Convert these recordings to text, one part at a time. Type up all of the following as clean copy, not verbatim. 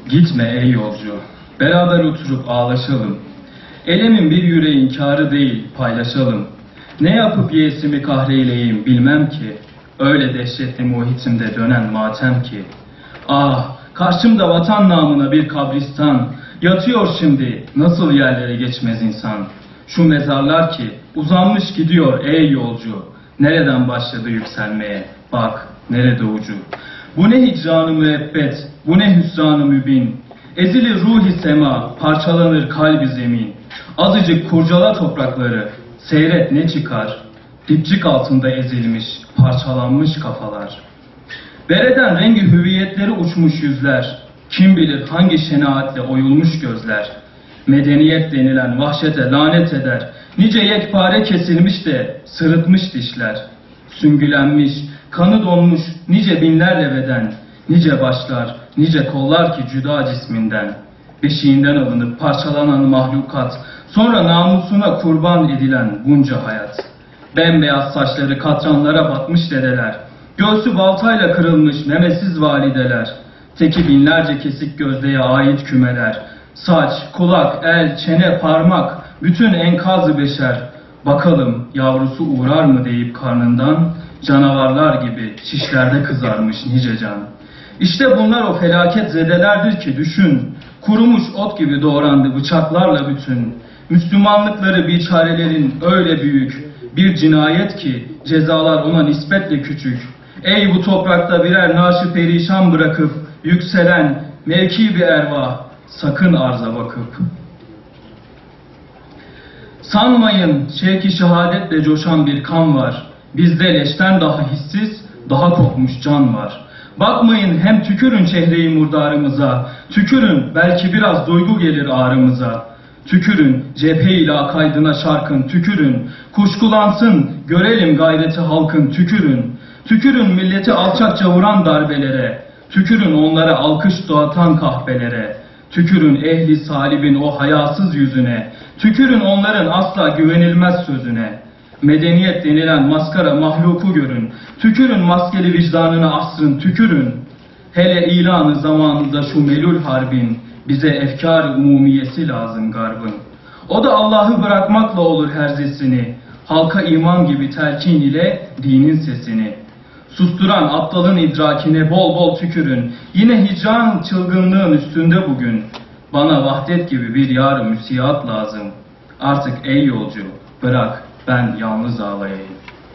Gitme ey yolcu, beraber oturup ağlaşalım. Elemin bir yüreğin kârı değil, paylaşalım. Ne yapıp yeğesimi kahreyleyeyim bilmem ki, öyle dehşetli muhitimde dönen matem ki. Ah, karşımda vatan namına bir kabristan, yatıyor şimdi nasıl yerlere geçmez insan. Şu mezarlar ki uzanmış gidiyor ey yolcu, nereden başladı yükselmeye, bak nerede ucu. Bu ne hicran-ı müebbet, bu ne hüsran-ı mübin. Ezilir ruh-i sema, parçalanır kalbi zemin. Azıcık kurcala toprakları, seyret ne çıkar. Dipçik altında ezilmiş, parçalanmış kafalar. Bereden rengi hüviyetleri uçmuş yüzler. Kim bilir hangi şenaatle oyulmuş gözler. Medeniyet denilen vahşete lanet eder. Nice yekpare kesilmiş de sırıtmış dişler. Süngülenmiş, kanı donmuş nice binlerle beden. Nice başlar, nice kollar ki cüda cisminden. Beşiğinden alınıp parçalanan mahlukat, sonra namusuna kurban edilen bunca hayat. Bembeyaz saçları katranlara batmış dedeler. Göğsü baltayla kırılmış memesiz valideler. Teki binlerce kesik gözdeye ait kümeler. Saç, kulak, el, çene, parmak, bütün enkaz-ı beşer. Bakalım yavrusu uğrar mı deyip karnından, canavarlar gibi şişlerde kızarmış nice can. İşte bunlar o felaket zedelerdir ki düşün, kurumuş ot gibi doğrandı bıçaklarla bütün. Müslümanlıkları biçarelerin öyle büyük, bir cinayet ki cezalar ona nispetle küçük. Ey bu toprakta birer naaşı perişan bırakıp, yükselen mevki bir ervah, sakın arza bakıp. Sanmayın şevki şehadetle coşan bir kan var. Bizde leşten daha hissiz, daha kokmuş can var. Bakmayın hem tükürün çehre-i murdarımıza, tükürün belki biraz duygu gelir ağrımıza. Tükürün cephe-i lakaydına şarkın, tükürün, kuşkulansın görelim gayreti halkın, tükürün. Tükürün milleti alçakça vuran darbelere, tükürün onlara alkış dağıtan kahpelere. Tükürün ehli salibin o hayasız yüzüne, tükürün onların asla güvenilmez sözüne. Medeniyet denilen maskara mahluku görün, tükürün maskeli vicdanına asrın, tükürün. Hele ilanı zamanında şu melul harbin, bize efkar-ı umumiyesi lazım garbın. O da Allah'ı bırakmakla olur herzesini, halka iman gibi telkin ile dinin sesini. Susturan aptalın idrakine bol bol tükürün, yine hicran çılgınlığın üstünde bugün. Bana vahdet gibi bir yar-ı müsiat lazım. Artık ey yolcu bırak ben yalnız ağlayayım.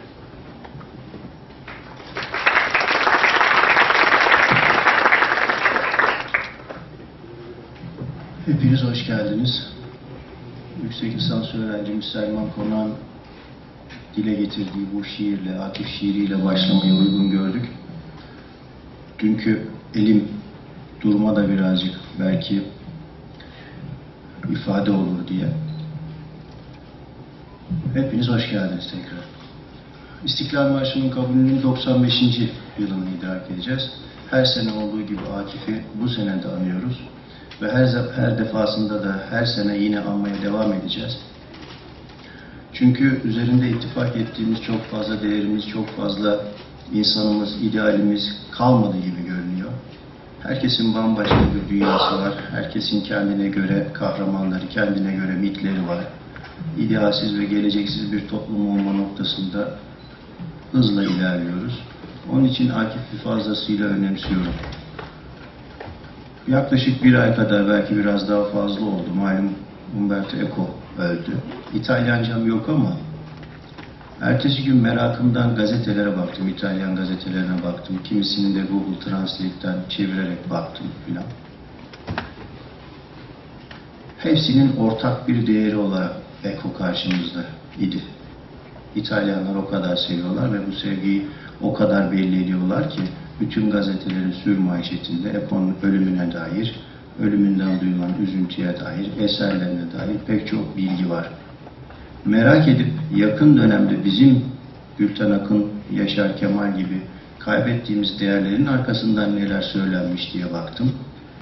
Hepiniz hoş geldiniz. Yüksek lisans öğrencimiz Selman Konak'ın dile getirdiği bu şiirle, Akif şiiriyle başlamayı uygun gördük. Dünkü elim duruma da birazcık belki ifade olur diye. Hepiniz hoş geldiniz tekrar. İstiklal Marşı'nın kabulünün 95. yılını idrak edeceğiz. Her sene olduğu gibi Akif'i bu sene de anıyoruz. Ve her defasında da her sene yine anmaya devam edeceğiz. Çünkü üzerinde ittifak ettiğimiz çok fazla değerimiz, çok fazla insanımız, idealimiz kalmadı gibi görünüyor. Herkesin bambaşka bir dünyası var. Herkesin kendine göre kahramanları, kendine göre mitleri var. İdealsiz ve geleceksiz bir toplum olma noktasında hızla ilerliyoruz. Onun için Akif'i fazlasıyla önemsiyorum. Yaklaşık bir ay kadar, belki biraz daha fazla oldu. Malum Umberto Eco öldü. İtalyancam yok ama ertesi gün merakımdan gazetelere baktım, İtalyan gazetelerine baktım. Kimisini de Google Translate'ten çevirerek baktım filan. Hepsinin ortak bir değeri olarak Eco karşımızda idi. İtalyanlar o kadar seviyorlar ve bu sevgiyi o kadar belli ediyorlar ki bütün gazetelerin sürmanşetinde Eco'nun ölümüne dair, ölümünden duyulan üzüntüye dair, eserlerine dair pek çok bilgi var. Merak edip yakın dönemde bizim Gülten Akın, Yaşar Kemal gibi kaybettiğimiz değerlerin arkasından neler söylenmiş diye baktım.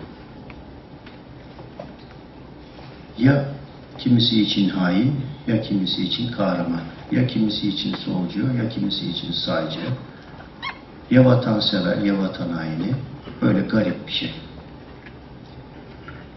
Ya kimisi için hain, ya kimisi için kahraman, ya kimisi için solcu, ya kimisi için sağcı, ya vatansever, ya vatan haini, böyle garip bir şey.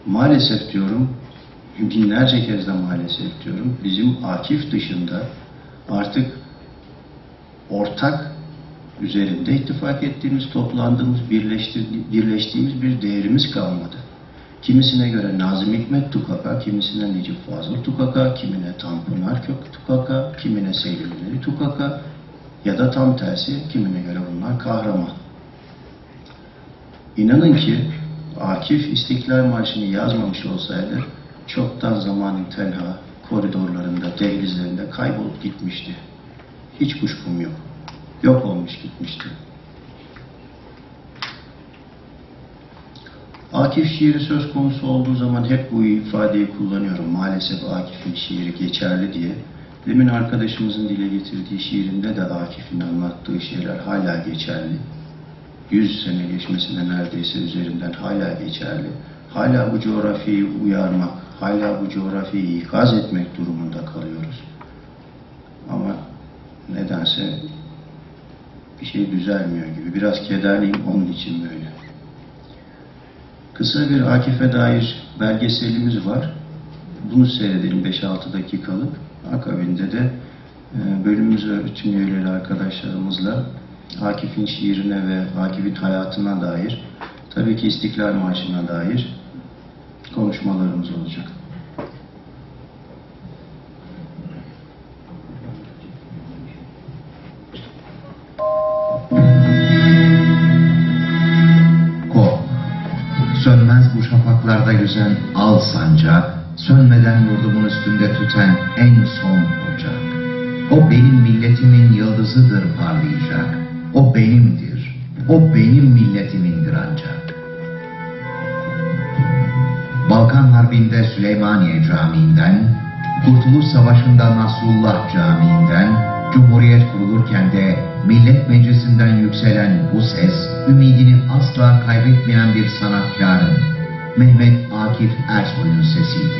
Maalesef diyorum, binlerce kez de maalesef diyorum, bizim Akif dışında artık ortak üzerinde ittifak ettiğimiz, toplandığımız, birleştiğimiz bir değerimiz kalmadı. Kimisine göre Nazım Hikmet Tukaka, kimisine Necip Fazıl Tukaka, kimine Tanpınar Kök Tukaka, kimine Selim Veli Tukaka ya da tam tersi, kimine göre bunlar kahraman. İnanın ki Akif İstiklal Marşı'nı yazmamış olsaydı çoktan zamanın tenha koridorlarında, dehlizlerinde kaybolup gitmişti. Hiç kuşkum yok. Yok olmuş gitmişti. Akif şiiri söz konusu olduğu zaman hep bu ifadeyi kullanıyorum. Maalesef Akif'in şiiri geçerli diye. Demin arkadaşımızın dile getirdiği şiirinde de Akif'in anlattığı şeyler hala geçerli. 100 sene geçmesine neredeyse üzerinden hala geçerli. Hala bu coğrafyayı uyarmak, hala bu coğrafyayı ikaz etmek durumunda kalıyoruz. Ama nedense bir şey düzelmiyor gibi. Biraz kederliyim, onun için böyle. Kısa bir Akif'e dair belgeselimiz var. Bunu seyredelim 5-6 dakikalık. Akabinde de bölümümüz öğretim üyeleri arkadaşlarımızla Akif'in şiirine ve Akif'in hayatına dair, tabii ki İstiklal Marşı'na dair konuşmalarımız olacak. Sönmez bu şafaklarda yüzen al sancak, sönmeden yurdumun üstünde tüten en son ocak. O benim milletimin yıldızıdır parlayacak, o benimdir, o benim milletimindir ancak. Balkan Harbi'nde Süleymaniye Camii'nden, Kurtuluş Savaşı'nda Nasrullah Camii'nden, Cumhuriyet kurulurken de Millet Meclisi'nden yükselen bu ses, ümidini asla kaybetmeyen bir sanatkarın, Mehmet Akif Ersoy'un sesiydi.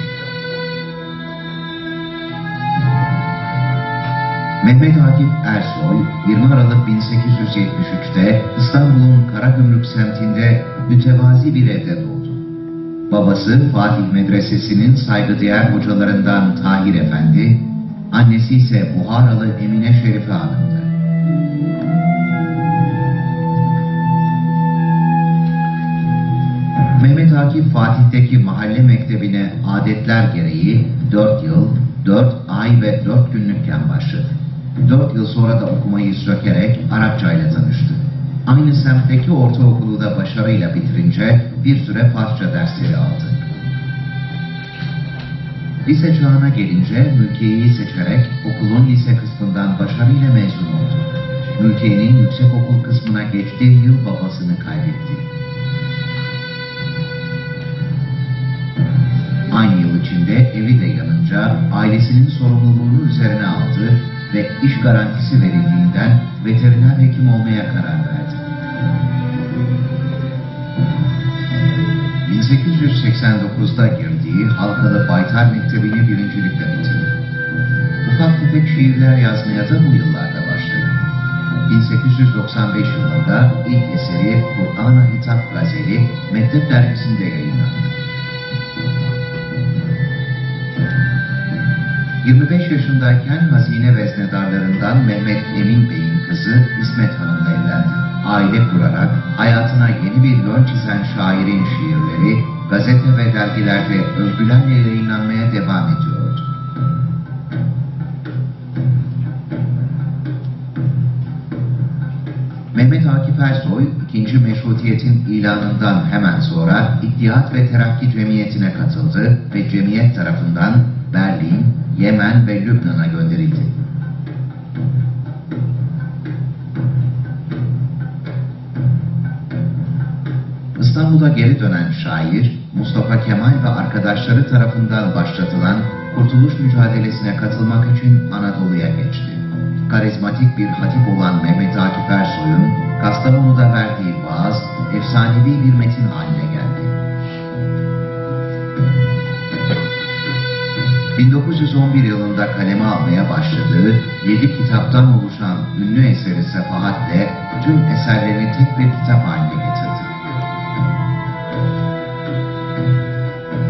Mehmet Akif Ersoy, 20 Aralık 1873'te İstanbul'un Karagümrük semtinde mütevazi bir evde doğdu. Babası Fatih Medresesi'nin saygıdeğer hocalarından Tahir Efendi, annesi ise Buharalı Emine Şerife Hanım'dı. Mehmet Akif Fatih'teki mahalle mektebine adetler gereği 4 yıl, 4 ay ve 4 günlükken başladı. 4 yıl sonra da okumayı sökerek Arapça ile tanıştı. Aynı semtteki ortaokulu da başarıyla bitirince bir süre Farsça dersleri aldı. Lise çağına gelince mülkiyeyi seçerek okulun lise kısmından başarıyla mezun oldu. Mülkiyenin yüksekokul kısmına geçtiği yıl babasını kaybetti. Aynı yıl içinde evi de yanınca ailesinin sorumluluğunu üzerine aldı ve iş garantisi verildiğinden veteriner hekim olmaya karar verdi. 1889'da girdiği Halkalı Baytar Mektebi'ni birincilikle bitirdi. Ufak tefek şiirler yazmaya da bu yıllarda başladı. 1895 yılında ilk eseri Kur'an-ı Hitap Gazeli Mektep Dergisi'nde yayınlandı. 25 yaşındayken hazine veznedarlarından Mehmet Emin Bey'in kızı İsmet Hanım'la evlendi. Aile kurarak hayatına yeni bir yön çizen şairin şiirleri gazete ve dergilerde övgülerle yayınlanmaya devam ediyordu. Mehmet Akif Ersoy, 2. Meşrutiyet'in ilanından hemen sonra İttihat ve Terakki Cemiyeti'ne katıldı ve cemiyet tarafından Berlin, Yemen ve Lübnan'a gönderildi. İstanbul'a geri dönen şair, Mustafa Kemal ve arkadaşları tarafından başlatılan Kurtuluş mücadelesine katılmak için Anadolu'ya geçti. Karizmatik bir hatip olan Mehmet Akif Ersoy'un Kastamonu'da verdiği vaaz, efsanevi bir metin haline geldi. 1911 yılında kaleme almaya başladığı 7 kitaptan oluşan ünlü eseri Sefahat'le tüm eserlerini tek bir kitap haline getirdi.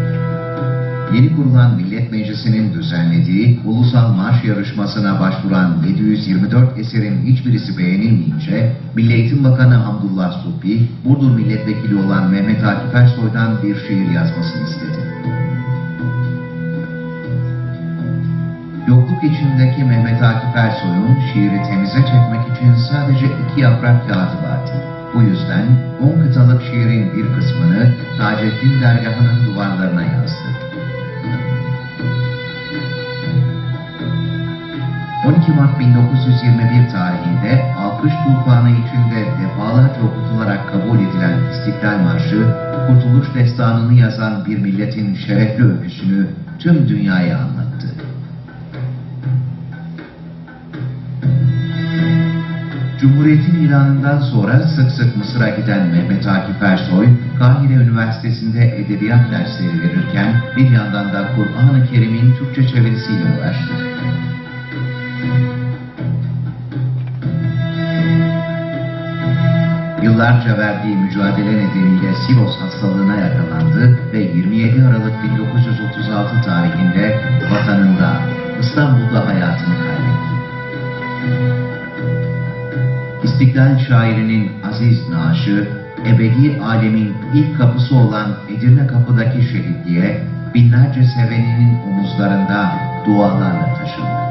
Yeni kurulan Millet Meclisi'nin düzenlediği ulusal marş yarışmasına başvuran 724 eserin hiçbirisi beğenilmeyince Milli Eğitim Bakanı Hamdullah Subhi, Burdur Milletvekili olan Mehmet Akif Ersoy'dan bir şiir yazmasını istedi. Yokluk içindeki Mehmet Akif Ersoy'un şiiri temize çekmek için sadece 2 yaprak kağıdı vardı. Bu yüzden 10 kıtalık şiirin bir kısmını Taceddin dergahının duvarlarına yazdı. 12 Mart 1921 tarihinde alkış tufanı içinde defalarca okutularak kabul edilen İstiklal Marşı, Kurtuluş Destanı'nı yazan bir milletin şerefli öyküsünü tüm dünyaya anlattı. Cumhuriyet'in ilanından sonra sık sık Mısır'a giden Mehmet Akif Ersoy, Kahire Üniversitesi'nde edebiyat dersleri verirken bir yandan da Kur'an-ı Kerim'in Türkçe çevirisiyle uğraştı. Yıllarca verdiği mücadele nedeniyle Siros hastalığına yakalandı ve 27 Aralık 1936 tarihinde vatanında İstanbul'da hayatını kaybetti. İstiklal şairinin aziz naaşı, ebedi alemin ilk kapısı olan Edirne Kapı'daki şehitliğe binlerce seveninin omuzlarında dualarla taşındı.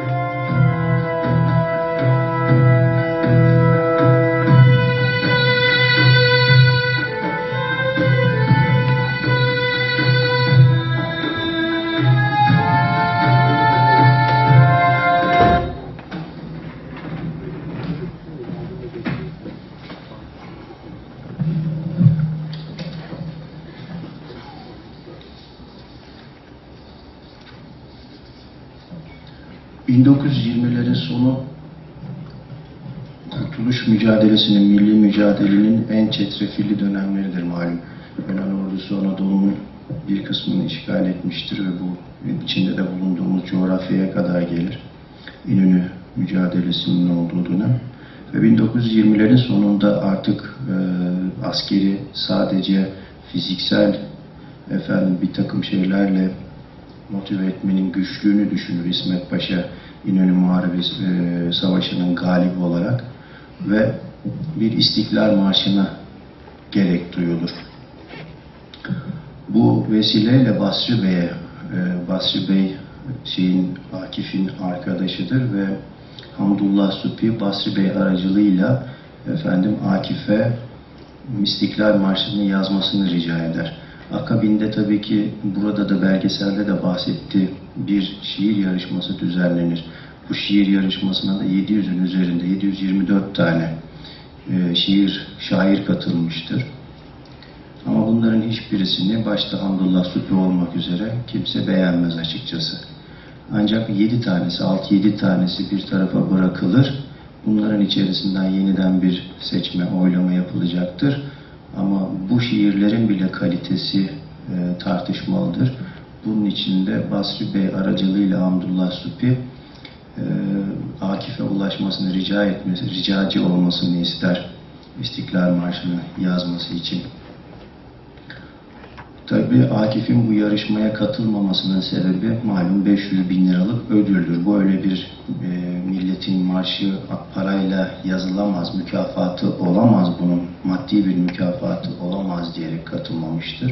...1920'lerin sonu Kurtuluş mücadelesinin, milli mücadelenin en çetrefilli dönemleridir malum. Yunan ordusu Anadolu'nun bir kısmını işgal etmiştir ve bu içinde de bulunduğumuz coğrafyaya kadar gelir. İnönü mücadelesinin olduğu dönem. Ve 1920'lerin sonunda artık askeri sadece fiziksel bir takım şeylerle motive etmenin güçlüğünü düşünür İsmet Paşa İnönü Muharebesi Savaşı'nın galibi olarak ve bir İstiklal Marşı'na gerek duyulur. Bu vesileyle Basri Bey Akif'in arkadaşıdır ve Hamdullah Subhi Basri Bey aracılığıyla Akif'e İstiklal Marşı'nı yazmasını rica eder. Akabinde tabii ki burada da belgeselde de bahsetti, bir şiir yarışması düzenlenir. Bu şiir yarışmasına da 700'ün üzerinde 724 tane şair katılmıştır. Ama bunların hiçbirisini başta Hamdullah Subhi olmak üzere kimse beğenmez açıkçası. Ancak 6-7 tanesi bir tarafa bırakılır. Bunların içerisinden yeniden bir seçme, oylama yapılacaktır. Ama bu şiirlerin bile kalitesi tartışmalıdır. Bunun için de Basri Bey aracılığıyla Hamdullah Subhi Akif'e ulaşmasını ricacı olmasını ister İstiklal Marşı'nı yazması için. Tabii Akif'in bu yarışmaya katılmamasının sebebi malum 500.000 liralık ödüldür. Böyle bir milletin marşı parayla yazılamaz, mükafatı olamaz, bunun maddi bir mükafatı olamaz diyerek katılmamıştır.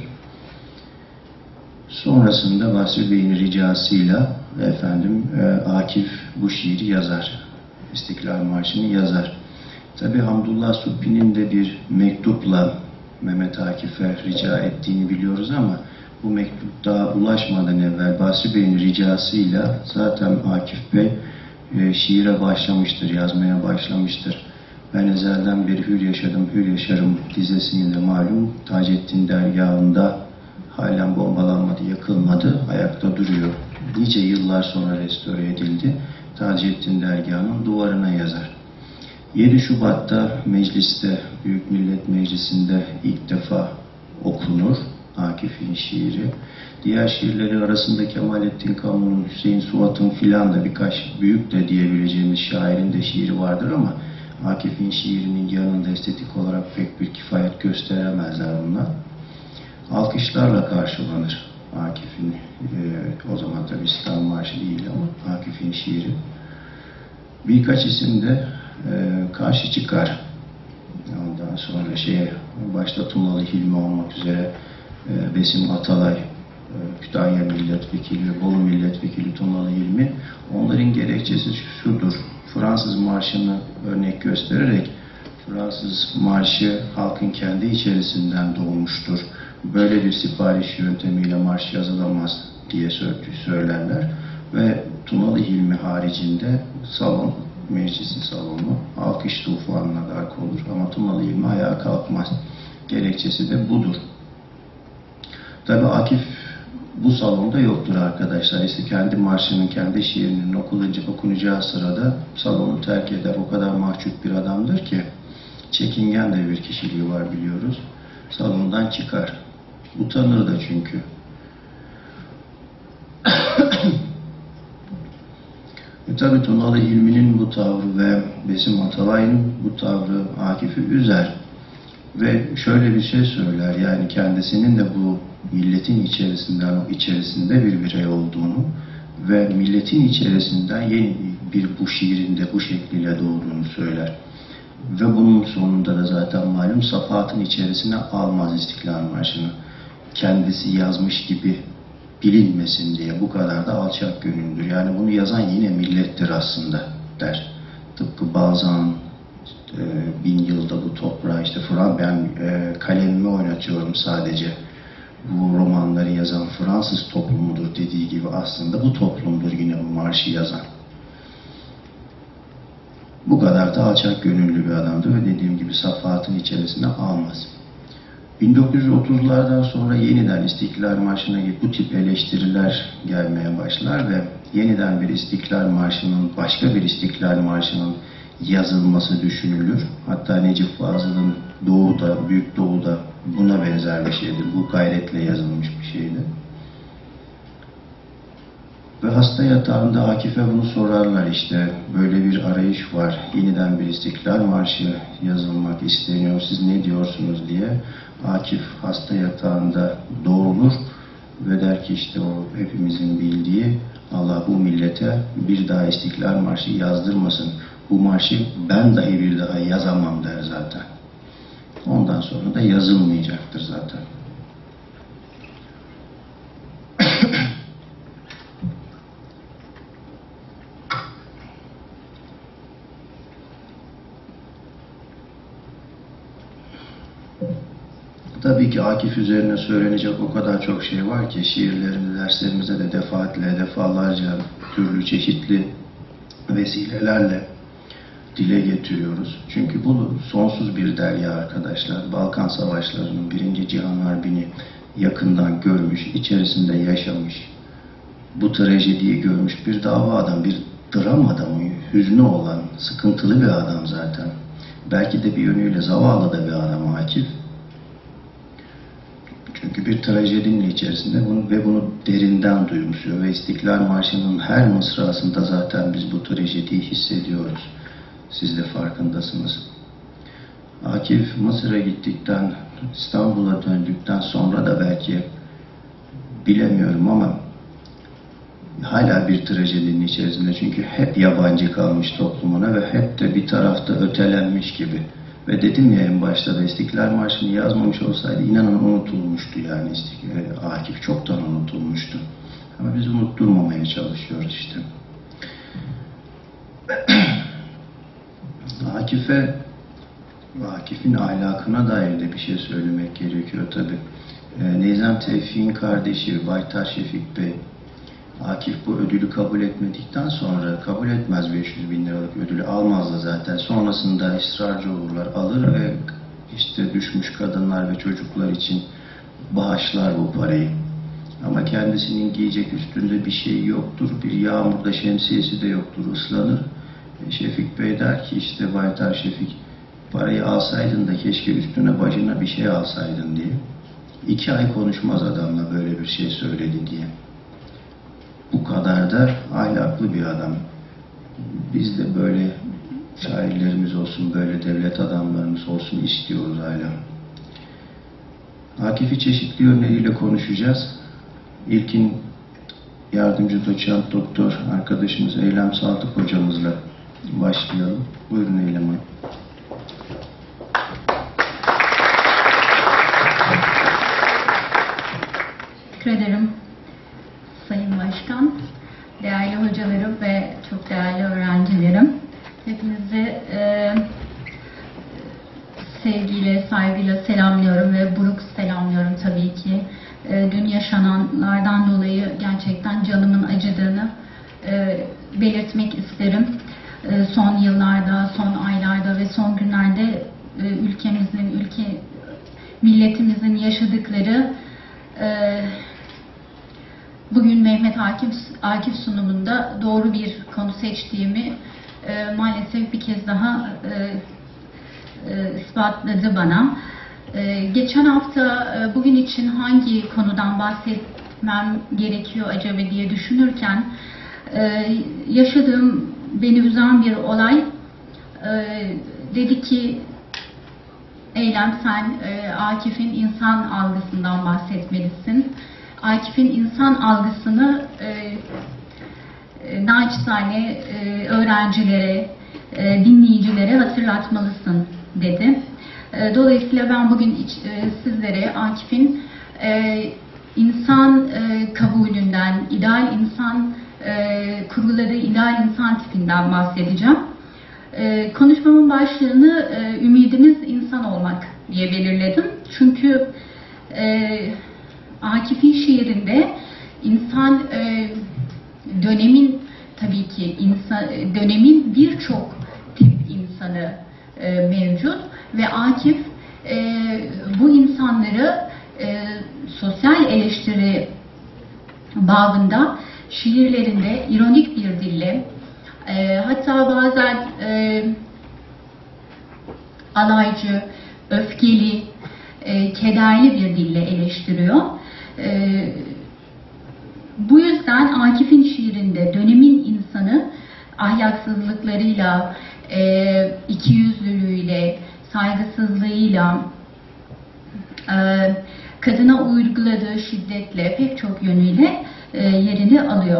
Sonrasında Basri Bey'in ricasıyla Akif bu şiiri yazar. İstiklal Marşı'nı yazar. Tabii Hamdullah Subhi'nin de bir mektupla Mehmet Akif'e rica ettiğini biliyoruz ama bu mektup daha ulaşmadan evvel Basri Bey'in ricasıyla zaten Akif Bey şiire başlamıştır, yazmaya başlamıştır. Ben ezelden beri hür yaşadım, hür yaşarım dizesini de malum Taceddin dergahında halen bombalanmadı, yakılmadı, ayakta duruyor. Nice yıllar sonra restore edildi. Taceddin dergahının duvarına yazar. 7 Şubat'ta mecliste, Büyük Millet Meclisi'nde ilk defa okunur Akif'in şiiri. Diğer şiirleri arasında Kemalettin Kamun'un, Hüseyin Suat'ın filan da birkaç büyük de diyebileceğimiz şairin de şiiri vardır ama Akif'in şiirinin yanında estetik olarak pek bir kifayet gösteremezler bunlar. Alkışlarla karşılanır. Akif'in, o zaman tabii İstiklal Marşı değil ama Akif'in şiiri. Birkaç isim de karşı çıkar. Ondan sonra başta Tunalı Hilmi olmak üzere Besim Atalay, Kütahya Milletvekili, Bolu Milletvekili Tunalı Hilmi, onların gerekçesi şudur: Fransız Marşı'nı örnek göstererek, Fransız Marşı halkın kendi içerisinden doğmuştur, böyle bir sipariş yöntemiyle marş yazılamaz diye söylerler ve Tunalı Hilmi haricinde salon, meclisin salonu alkış tufanına gark olur ama Tunalı Hilmi ayağa kalkmaz. Gerekçesi de budur. Tabii Akif bu salonda yoktur arkadaşlar. İşte kendi marşının, kendi şiirinin okunacağı sırada salonu terk eder. O kadar mahcup bir adamdır ki, çekingen de bir kişiliği var biliyoruz. Salondan çıkar. Utanır da çünkü. Tabii Tunalı Hilmi'nin bu tavrı ve Besim Atalay'ın bu tavrı Akif'i üzer. Ve şöyle bir şey söyler, yani kendisinin de bu milletin içerisinde bir birey olduğunu ve milletin içerisinden yeni bir bu şiirinde bu şekliyle doğduğunu söyler. Ve bunun sonunda da zaten malum safahatın içerisine almaz İstiklal Marşı'nı. Kendisi yazmış gibi bilinmesin diye, bu kadar da alçak gönüllüdür. Yani bunu yazan yine millettir aslında der. Tıpkı Balzac'ın 1000 yılda bu toprağı, işte ben kalemimi oynatıyorum sadece, bu romanları yazan Fransız toplumudur dediği gibi aslında bu toplumdur yine bu marşı yazan. Bu kadar da alçak gönüllü bir adamdı ve dediğim gibi safahatın içerisine almaz. 1930'lardan sonra yeniden İstiklal Marşı'na bu tip eleştiriler gelmeye başlar ve yeniden bir İstiklal Marşı'nın, başka bir İstiklal Marşı'nın yazılması düşünülür. Hatta Necip Fazıl'ın Doğu'da, Büyük Doğu'da buna benzer bir şeydir. Bu gayretle yazılmış bir şeydi. Ve hasta yatağında Akif'e bunu sorarlar, işte böyle bir arayış var, yeniden bir İstiklal Marşı yazılmak isteniyor, siz ne diyorsunuz diye. Akif hasta yatağında doğrulur ve der ki, işte o hepimizin bildiği, Allah bu millete bir daha İstiklal Marşı yazdırmasın. Bu marşı ben dahi bir daha yazamam der zaten. Ondan sonra da yazılmayacaktır zaten. Tabii ki Akif üzerine söylenecek o kadar çok şey var ki, şiirlerini derslerimizde de defalarca türlü çeşitli vesilelerle dile getiriyoruz. Çünkü bu sonsuz bir derya arkadaşlar. Balkan Savaşları'nın, 1. Cihan Harbi'ni yakından görmüş, içerisinde yaşamış, bu trajediyi görmüş bir dava adam, bir dram adamı, hüznü olan, sıkıntılı bir adam zaten. Belki de bir yönüyle zavallı da bir adam Akif. Çünkü bir trajedinin içerisinde bunu derinden duyumsuyor ve İstiklal Marşı'nın her mısrasında zaten biz bu trajediyi hissediyoruz. Siz de farkındasınız. Akif Mısır'a gittikten, İstanbul'a döndükten sonra da belki, bilemiyorum ama hala bir trajedinin içerisinde, çünkü hep yabancı kalmış toplumuna ve hep de bir tarafta ötelenmiş gibi. Ve dedim ya en başta da, İstiklal Marşı'nı yazmamış olsaydı inanın unutulmuştu yani. Akif çoktan unutulmuştu. Ama biz unutturmamaya çalışıyoruz işte. Akif'in ahlakına dair de bir şey söylemek gerekiyor tabi. Neyzen Tevfik'in kardeşi Baytar Şefik Bey, Akif bu ödülü kabul etmedikten sonra, kabul etmez 500 bin liralık ödülü, almaz da zaten. Sonrasında ısrarcı olurlar, alır ve işte düşmüş kadınlar ve çocuklar için bağışlar bu parayı. Ama kendisinin giyecek üstünde bir şey yoktur, bir yağmurda şemsiyesi de yoktur, ıslanır. Şefik Bey der ki, işte Baytar Şefik, parayı alsaydın da keşke üstüne başına bir şey alsaydın diye. 2 ay konuşmaz adamla böyle bir şey söyledi diye. Bu kadar da ahlaklı bir adam. Biz de böyle şairlerimiz olsun, böyle devlet adamlarımız olsun istiyoruz hala. Akif'i çeşitli yönleriyle konuşacağız. İlkin yardımcı doçent doktor arkadaşımız Eylem Saltık hocamızla başlayalım. Buyurun Eylem Hanım. Teşekkür ederim Sayın Başkan, değerli hocalarım ve çok değerli öğrencilerim. Hepinizi sevgiyle, saygıyla selamlıyorum ve buruk selamlıyorum tabii ki. Dün yaşananlardan dolayı gerçekten canımın acıdığını belirtmek isterim. Son yıllarda, son aylarda ve son günlerde ülkemizin, milletimizin yaşadıkları bugün Mehmet Akif sunumunda doğru bir konu seçtiğimi maalesef bir kez daha ispatladı bana. Geçen hafta bugün için hangi konudan bahsetmem gerekiyor acaba diye düşünürken yaşadığım, beni üzen bir olay. Dedi ki Eylem, sen Akif'in insan algısından bahsetmelisin. Akif'in insan algısını naçizane öğrencilere, dinleyicilere hatırlatmalısın dedi. Dolayısıyla ben bugün sizlere Akif'in insan kabulünden, ideal insan kurguladığı ideal insan tipinden bahsedeceğim. Konuşmamın başlığını ümidimiz insan olmak diye belirledim. Çünkü Akif'in şiirinde insan dönemin tabii ki dönemin birçok tip insanı mevcut ve Akif bu insanları sosyal eleştiri babında şiirlerinde ironik bir dille, hatta bazen alaycı, öfkeli, kederli bir dille eleştiriyor. Bu yüzden Akif'in şiirinde dönemin insanı ahlaksızlıklarıyla, ikiyüzlülüğüyle, saygısızlığıyla, kadına uyguladığı şiddetle, pek çok yönüyle yerini alıyor.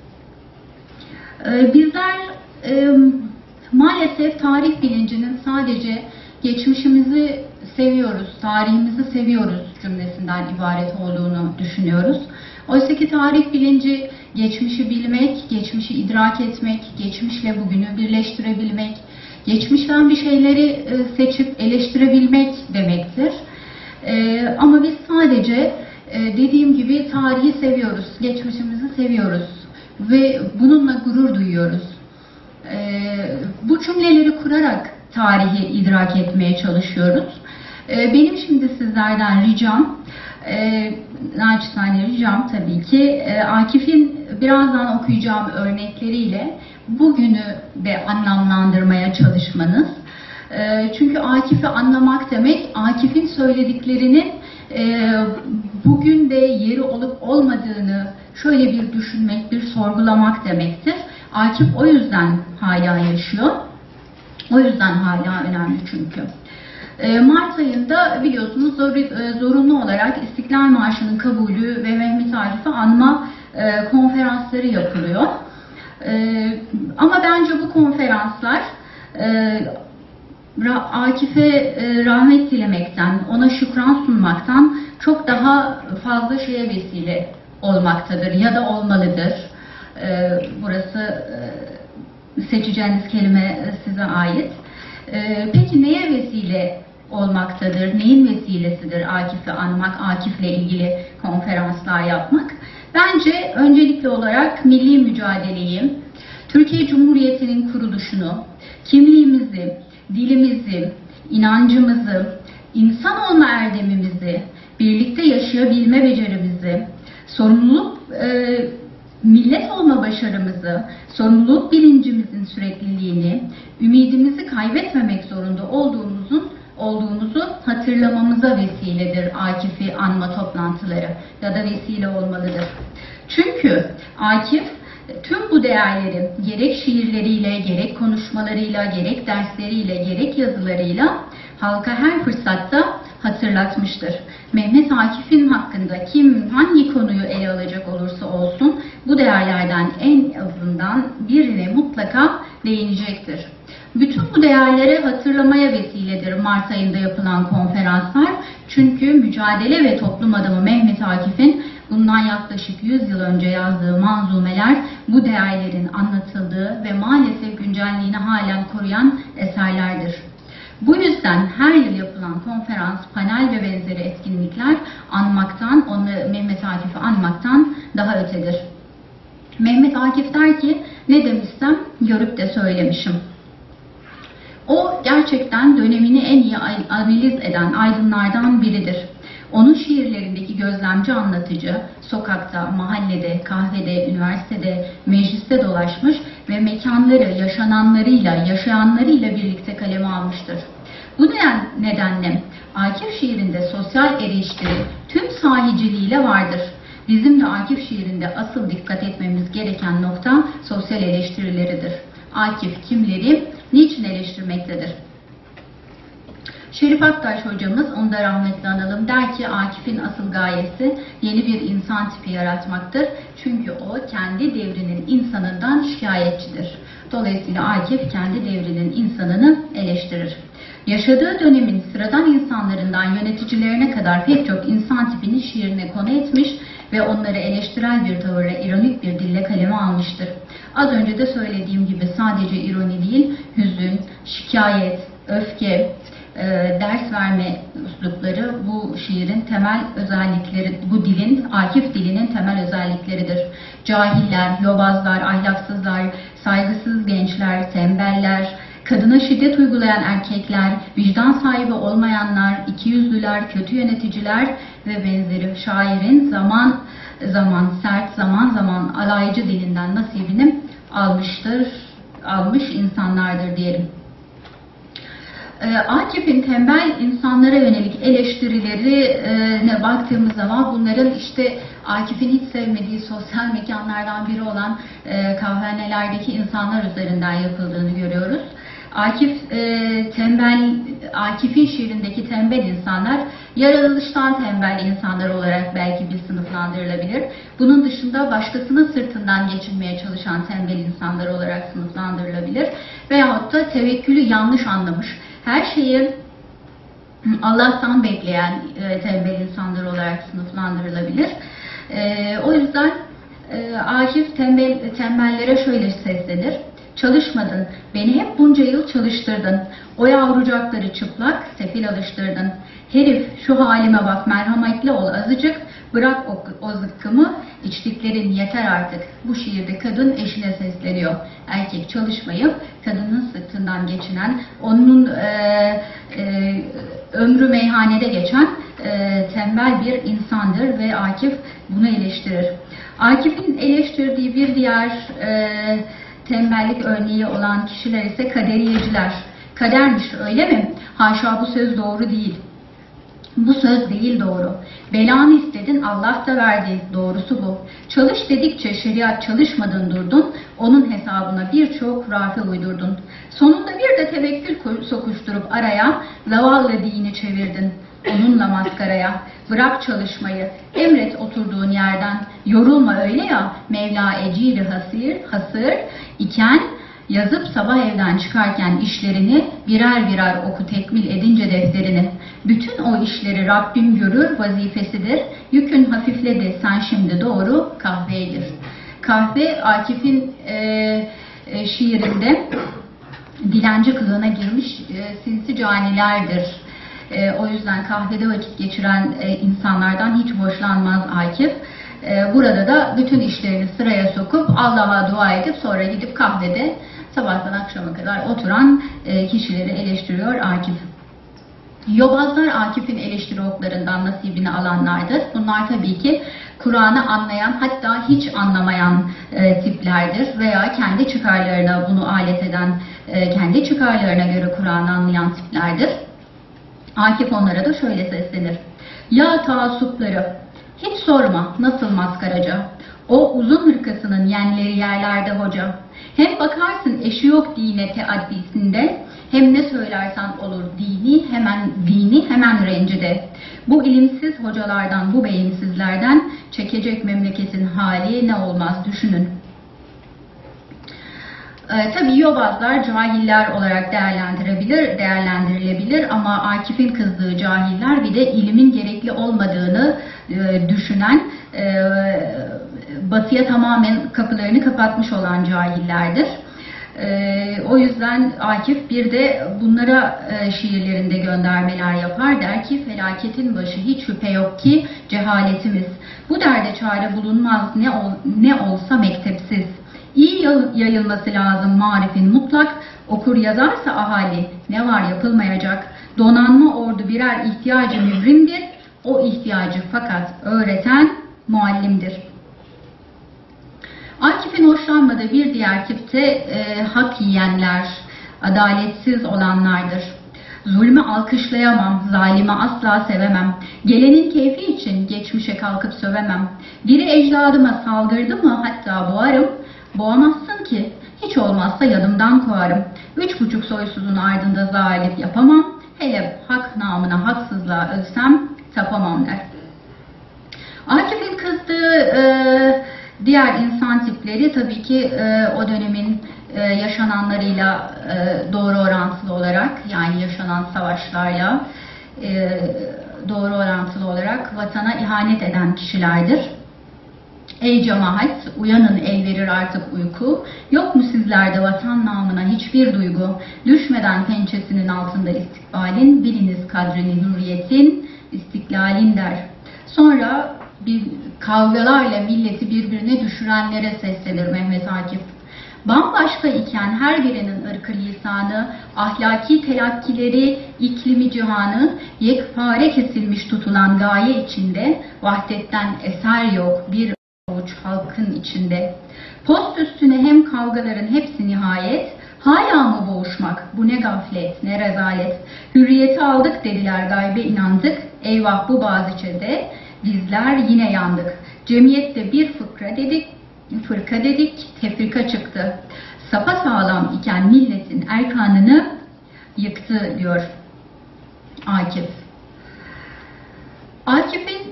Bizler maalesef tarih bilincinin sadece geçmişimizi seviyoruz, tarihimizi seviyoruz cümlesinden ibaret olduğunu düşünüyoruz. Oysa ki tarih bilinci geçmişi bilmek, geçmişi idrak etmek, geçmişle bugünü birleştirebilmek, geçmişten bir şeyleri seçip eleştirebilmek demektir. Ama biz sadece dediğim gibi tarihi seviyoruz, geçmişimizi seviyoruz ve bununla gurur duyuyoruz. Bu cümleleri kurarak tarihi idrak etmeye çalışıyoruz. Benim şimdi sizlerden ricam, naçizane ricam tabii ki, Akif'in birazdan okuyacağım örnekleriyle bugünü de anlamlandırmaya çalışmanız. Çünkü Akif'i anlamak demek, Akif'in söylediklerinin bugün de yeri olup olmadığını şöyle bir düşünmek, bir sorgulamak demektir. Akif o yüzden hala yaşıyor. O yüzden hala önemli çünkü. Mart ayında biliyorsunuz zorunlu olarak İstiklal Marşı'nın kabulü ve Mehmet Akif'i anma konferansları yapılıyor. Ama bence bu konferanslar Akif'e rahmet dilemekten, ona şükran sunmaktan çok daha fazla şeye vesile olmaktadır ya da olmalıdır. Burası seçeceğiniz kelime size ait. Peki neye vesile olmaktadır? Neyin vesilesidir Akif'i anmak, Akif'le ilgili konferanslar yapmak? Bence öncelikli olarak milli mücadeleyi, Türkiye Cumhuriyeti'nin kuruluşunu, kimliğimizi, dilimizi, inancımızı, insan olma erdemimizi, birlikte yaşayabilme becerimizi, sorumluluk, millet olma başarımızı, sorumluluk bilincimizin sürekliliğini, ümidimizi kaybetmemek zorunda olduğumuzu hatırlamamıza vesiledir Akif'i anma toplantıları ya da vesile olmalıdır. Çünkü Akif tüm bu değerleri gerek şiirleriyle, gerek konuşmalarıyla, gerek dersleriyle, gerek yazılarıyla halka her fırsatta hatırlatmıştır. Mehmet Akif'in hakkında kim hangi konuyu ele alacak olursa olsun bu değerlerden en azından birine mutlaka değinecektir. Bütün bu değerleri hatırlamaya vesiledir Mart ayında yapılan konferanslar. Çünkü mücadele ve toplum adamı Mehmet Akif'in bundan yaklaşık 100 yıl önce yazdığı manzumeler bu değerlerin anlatıldığı ve maalesef güncelliğini halen koruyan eserlerdir. Bu yüzden her yıl yapılan konferans, panel ve benzeri etkinlikler anmaktan, Mehmet Akif'i anmaktan daha ötedir. Mehmet Akif der ki, ne demişsem görüp de söylemişim. O gerçekten dönemini en iyi analiz eden aydınlardan biridir. Onun şiirlerindeki gözlemci anlatıcı, sokakta, mahallede, kahvede, üniversitede, mecliste dolaşmış ve mekanları yaşananlarıyla, yaşayanlarıyla birlikte kaleme almıştır. Bu nedenle Akif şiirinde sosyal eleştiri tüm sahiciliğiyle vardır. Bizim de Akif şiirinde asıl dikkat etmemiz gereken nokta sosyal eleştirileridir. Akif kimleri, niçin eleştirmektedir? Şerif Aktaş hocamız, onu da rahmetle analım, der ki Akif'in asıl gayesi yeni bir insan tipi yaratmaktır. Çünkü o kendi devrinin insanından şikayetçidir. Dolayısıyla Akif kendi devrinin insanını eleştirir. Yaşadığı dönemin sıradan insanlarından yöneticilerine kadar pek çok insan tipini şiirine konu etmiş ve onları eleştirel bir tavırla, ironik bir dille kaleme almıştır. Az önce de söylediğim gibi sadece ironi değil, hüzün, şikayet, öfke, ders verme üslupları bu şiirin temel özellikleri, bu dilin, Akif dilinin temel özellikleridir. Cahiller, yobazlar, ahlaksızlar, saygısız gençler, tembeller, kadına şiddet uygulayan erkekler, vicdan sahibi olmayanlar, ikiyüzlüler, kötü yöneticiler ve benzeri şairin zaman zaman sert, zaman zaman alaycı dilinden nasibini almış insanlardır diyelim. Akif'in tembel insanlara yönelik eleştirilerine baktığımız zaman bunların işte Akif'in hiç sevmediği sosyal mekanlardan biri olan kahvehanelerdeki insanlar üzerinden yapıldığını görüyoruz. Akif'in şiirindeki tembel insanlar yaratılıştan tembel insanlar olarak belki bir sınıflandırılabilir. Bunun dışında başkasının sırtından geçinmeye çalışan tembel insanlar olarak sınıflandırılabilir. Veyahut da tevekkülü yanlış anlamış, her şeyi Allah'tan bekleyen tembel insanlar olarak sınıflandırılabilir. O yüzden Akif tembellere şöyle seslenir. Çalışmadın, beni hep bunca yıl çalıştırdın. O yavrucakları çıplak, sefil alıştırdın. Herif şu halime bak, merhametli ol azıcık, bırak o zıkkımı, içtiklerin yeter artık. Bu şiirde kadın eşine sesleniyor. Erkek çalışmayıp kadının sırtından geçinen, onun ömrü meyhanede geçen tembel bir insandır ve Akif bunu eleştirir. Akif'in eleştirdiği bir diğer tembellik örneği olan kişiler ise kaderiyeciler. Kadermiş öyle mi? Haşa, bu söz doğru değil. Bu söz değil doğru. Belanı istedin, Allah da verdi. Doğrusu bu. Çalış dedikçe şeriat çalışmadın durdun. Onun hesabına birçok hurafe uydurdun. Sonunda bir de tevekkül sokuşturup araya zavallı dini çevirdin. Onunla maskaraya. Bırak çalışmayı. Emret oturduğun yerden. Yorulma öyle ya. Mevla eciri hasır iken yazıp sabah evden çıkarken işlerini birer birer oku tekmil edince defterini. Bütün o işleri Rabbim görür, vazifesidir. Yükün hafifledi, sen şimdi doğru kahveye gir. Kahve Akif'in şiirinde dilenci kılığına girmiş sinsi canilerdir. O yüzden kahvede vakit geçiren insanlardan hiç hoşlanmaz Akif. Burada da bütün işlerini sıraya sokup Allah'a dua edip sonra gidip kahvede sabahtan akşama kadar oturan kişileri eleştiriyor Akif. Yobazlar Akif'in eleştiri oklarından nasibini alanlardır. Bunlar tabii ki Kur'an'ı anlayan, hatta hiç anlamayan tiplerdir veya kendi çıkarlarına bunu alet eden, kendi çıkarlarına göre Kur'an'ı anlayan tiplerdir. Akif onlara da şöyle seslenir. Ya taassupları, hiç sorma nasıl maskaraca. O uzun hırkasının yenleri yerlerde hoca. Hem bakarsın eşi yok dine teaddisinde, Hem ne söylersen olur dini hemen rencide. Bu ilimsiz hocalardan, bu beyinsizlerden çekecek memleketin hali ne olmaz düşünün. Tabii yobazlar cahiller olarak değerlendirilebilir ama Akif'in kızdığı cahiller bir de ilimin gerekli olmadığını düşünen, batıya tamamen kapılarını kapatmış olan cahillerdir. O yüzden Akif bir de bunlara şiirlerinde göndermeler yapar. Der ki felaketin başı hiç şüphe yok ki cehaletimiz. Bu derde çare bulunmaz ne olsa mektepsiz. İyi yayılması lazım marifin mutlak. Okur yazarsa ahali ne var yapılmayacak. Donanma ordu birer ihtiyacı mübrimdir. O ihtiyacı fakat öğreten muallimdir. Akif'in hoşlanmadığı bir diğer tip de hak yiyenler, adaletsiz olanlardır. Zulmü alkışlayamam, zalimi asla sevemem. Gelenin keyfi için geçmişe kalkıp sövemem. Biri ecdadıma saldırdı mı hatta boğarım. Boğamazsın ki, hiç olmazsa yadımdan kovarım. 3,5 soysuzun ardında zalim yapamam. Hele hak namına haksızlığa ölsem tapamam der. Akif'in kızdığı diğer insan tipleri tabii ki o dönemin yaşananlarıyla doğru orantılı olarak, yani yaşanan savaşlarla doğru orantılı olarak vatana ihanet eden kişilerdir. Ey cemaat, uyanın el verir artık uyku. Yok mu sizlerde vatan namına hiçbir duygu? Düşmeden pençesinin altında istikbalin, biliniz kadrini hürriyetin, istiklalin der. Sonra bir kavgalarla milleti birbirine düşürenlere seslenir Mehmet Akif. Bambaşka iken her birinin ırkı lisanı, ahlaki telakkileri, iklimi cihanı, yekpare kesilmiş tutulan gaye içinde, vahdetten eser yok bir avuç halkın içinde. Post üstüne hem kavgaların hepsi nihayet, hala mı boğuşmak, bu ne gaflet, ne rezalet. Hürriyeti aldık dediler, gaybe inandık, eyvah bu baziçede, bizler yine yandık. Cemiyette bir fırka dedik, tefrika çıktı. Sapasağlam iken milletin erkanını yıktı diyor Akif. Akif'in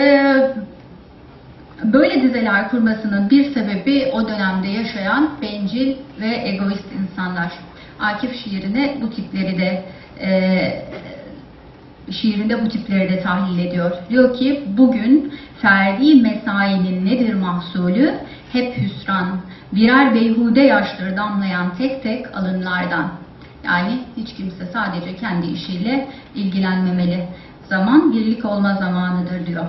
böyle dizeler kurmasının bir sebebi o dönemde yaşayan bencil ve egoist insanlar. Akif şiirinde bu tipleri de tahlil ediyor. Diyor ki bugün ferdi mesainin nedir mahsulü? Hep hüsran. Birer beyhude yaştır damlayan tek tek alınlardan. Yani hiç kimse sadece kendi işiyle ilgilenmemeli. Zaman birlik olma zamanıdır diyor.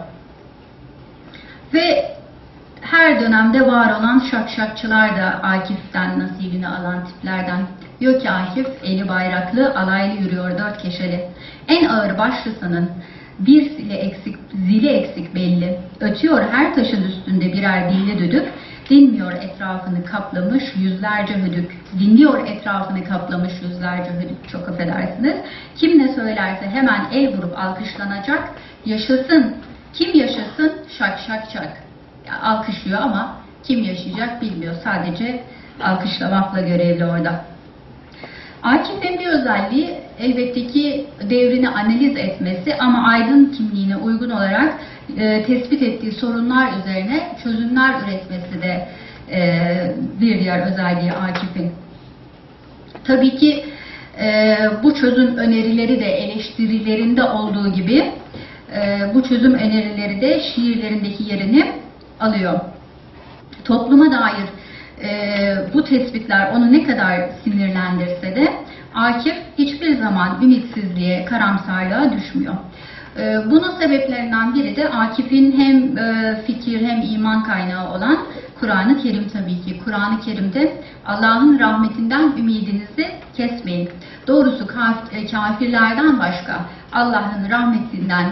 Ve her dönemde var olan şakşakçılar da Akif'ten nasibini alan tiplerden. Diyor ki Akif, eli bayraklı, alaylı yürüyor dört keşeli. En ağır başlısının bir zili eksik belli. Ötüyor her taşın üstünde birer dilli düdük. Dinmiyor etrafını kaplamış yüzlerce hüdük. Dinliyor etrafını kaplamış yüzlerce hüdük. Çok affedersiniz. Kim ne söylerse hemen el vurup alkışlanacak. Yaşasın. Kim yaşasın? Şak şak şak. Yani alkışlıyor ama kim yaşayacak bilmiyor. Sadece alkışlamakla görevli orada. Akif'in bir özelliği elbette ki devrini analiz etmesi ama aydın kimliğine uygun olarak tespit ettiği sorunlar üzerine çözümler üretmesi de bir diğer özelliği Akif'in. Tabii ki bu çözüm önerileri de eleştirilerinde olduğu gibi bu çözüm önerileri de şiirlerindeki yerini alıyor. Topluma dair bu tespitler onu ne kadar sinirlendirse de Akif hiçbir zaman ümitsizliğe, karamsarlığa düşmüyor. Bunun sebeplerinden biri de Akif'in hem fikir hem iman kaynağı olan Kur'an-ı Kerim tabii ki. Kur'an-ı Kerim'de Allah'ın rahmetinden ümidinizi kesmeyin. Doğrusu kafirlerden başka Allah'ın rahmetinden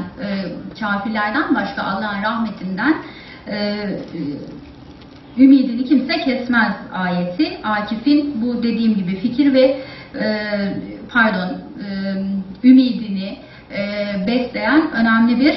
ümidini kimse kesmez ayeti. Akif'in bu dediğim gibi fikir ve ümidini besleyen önemli bir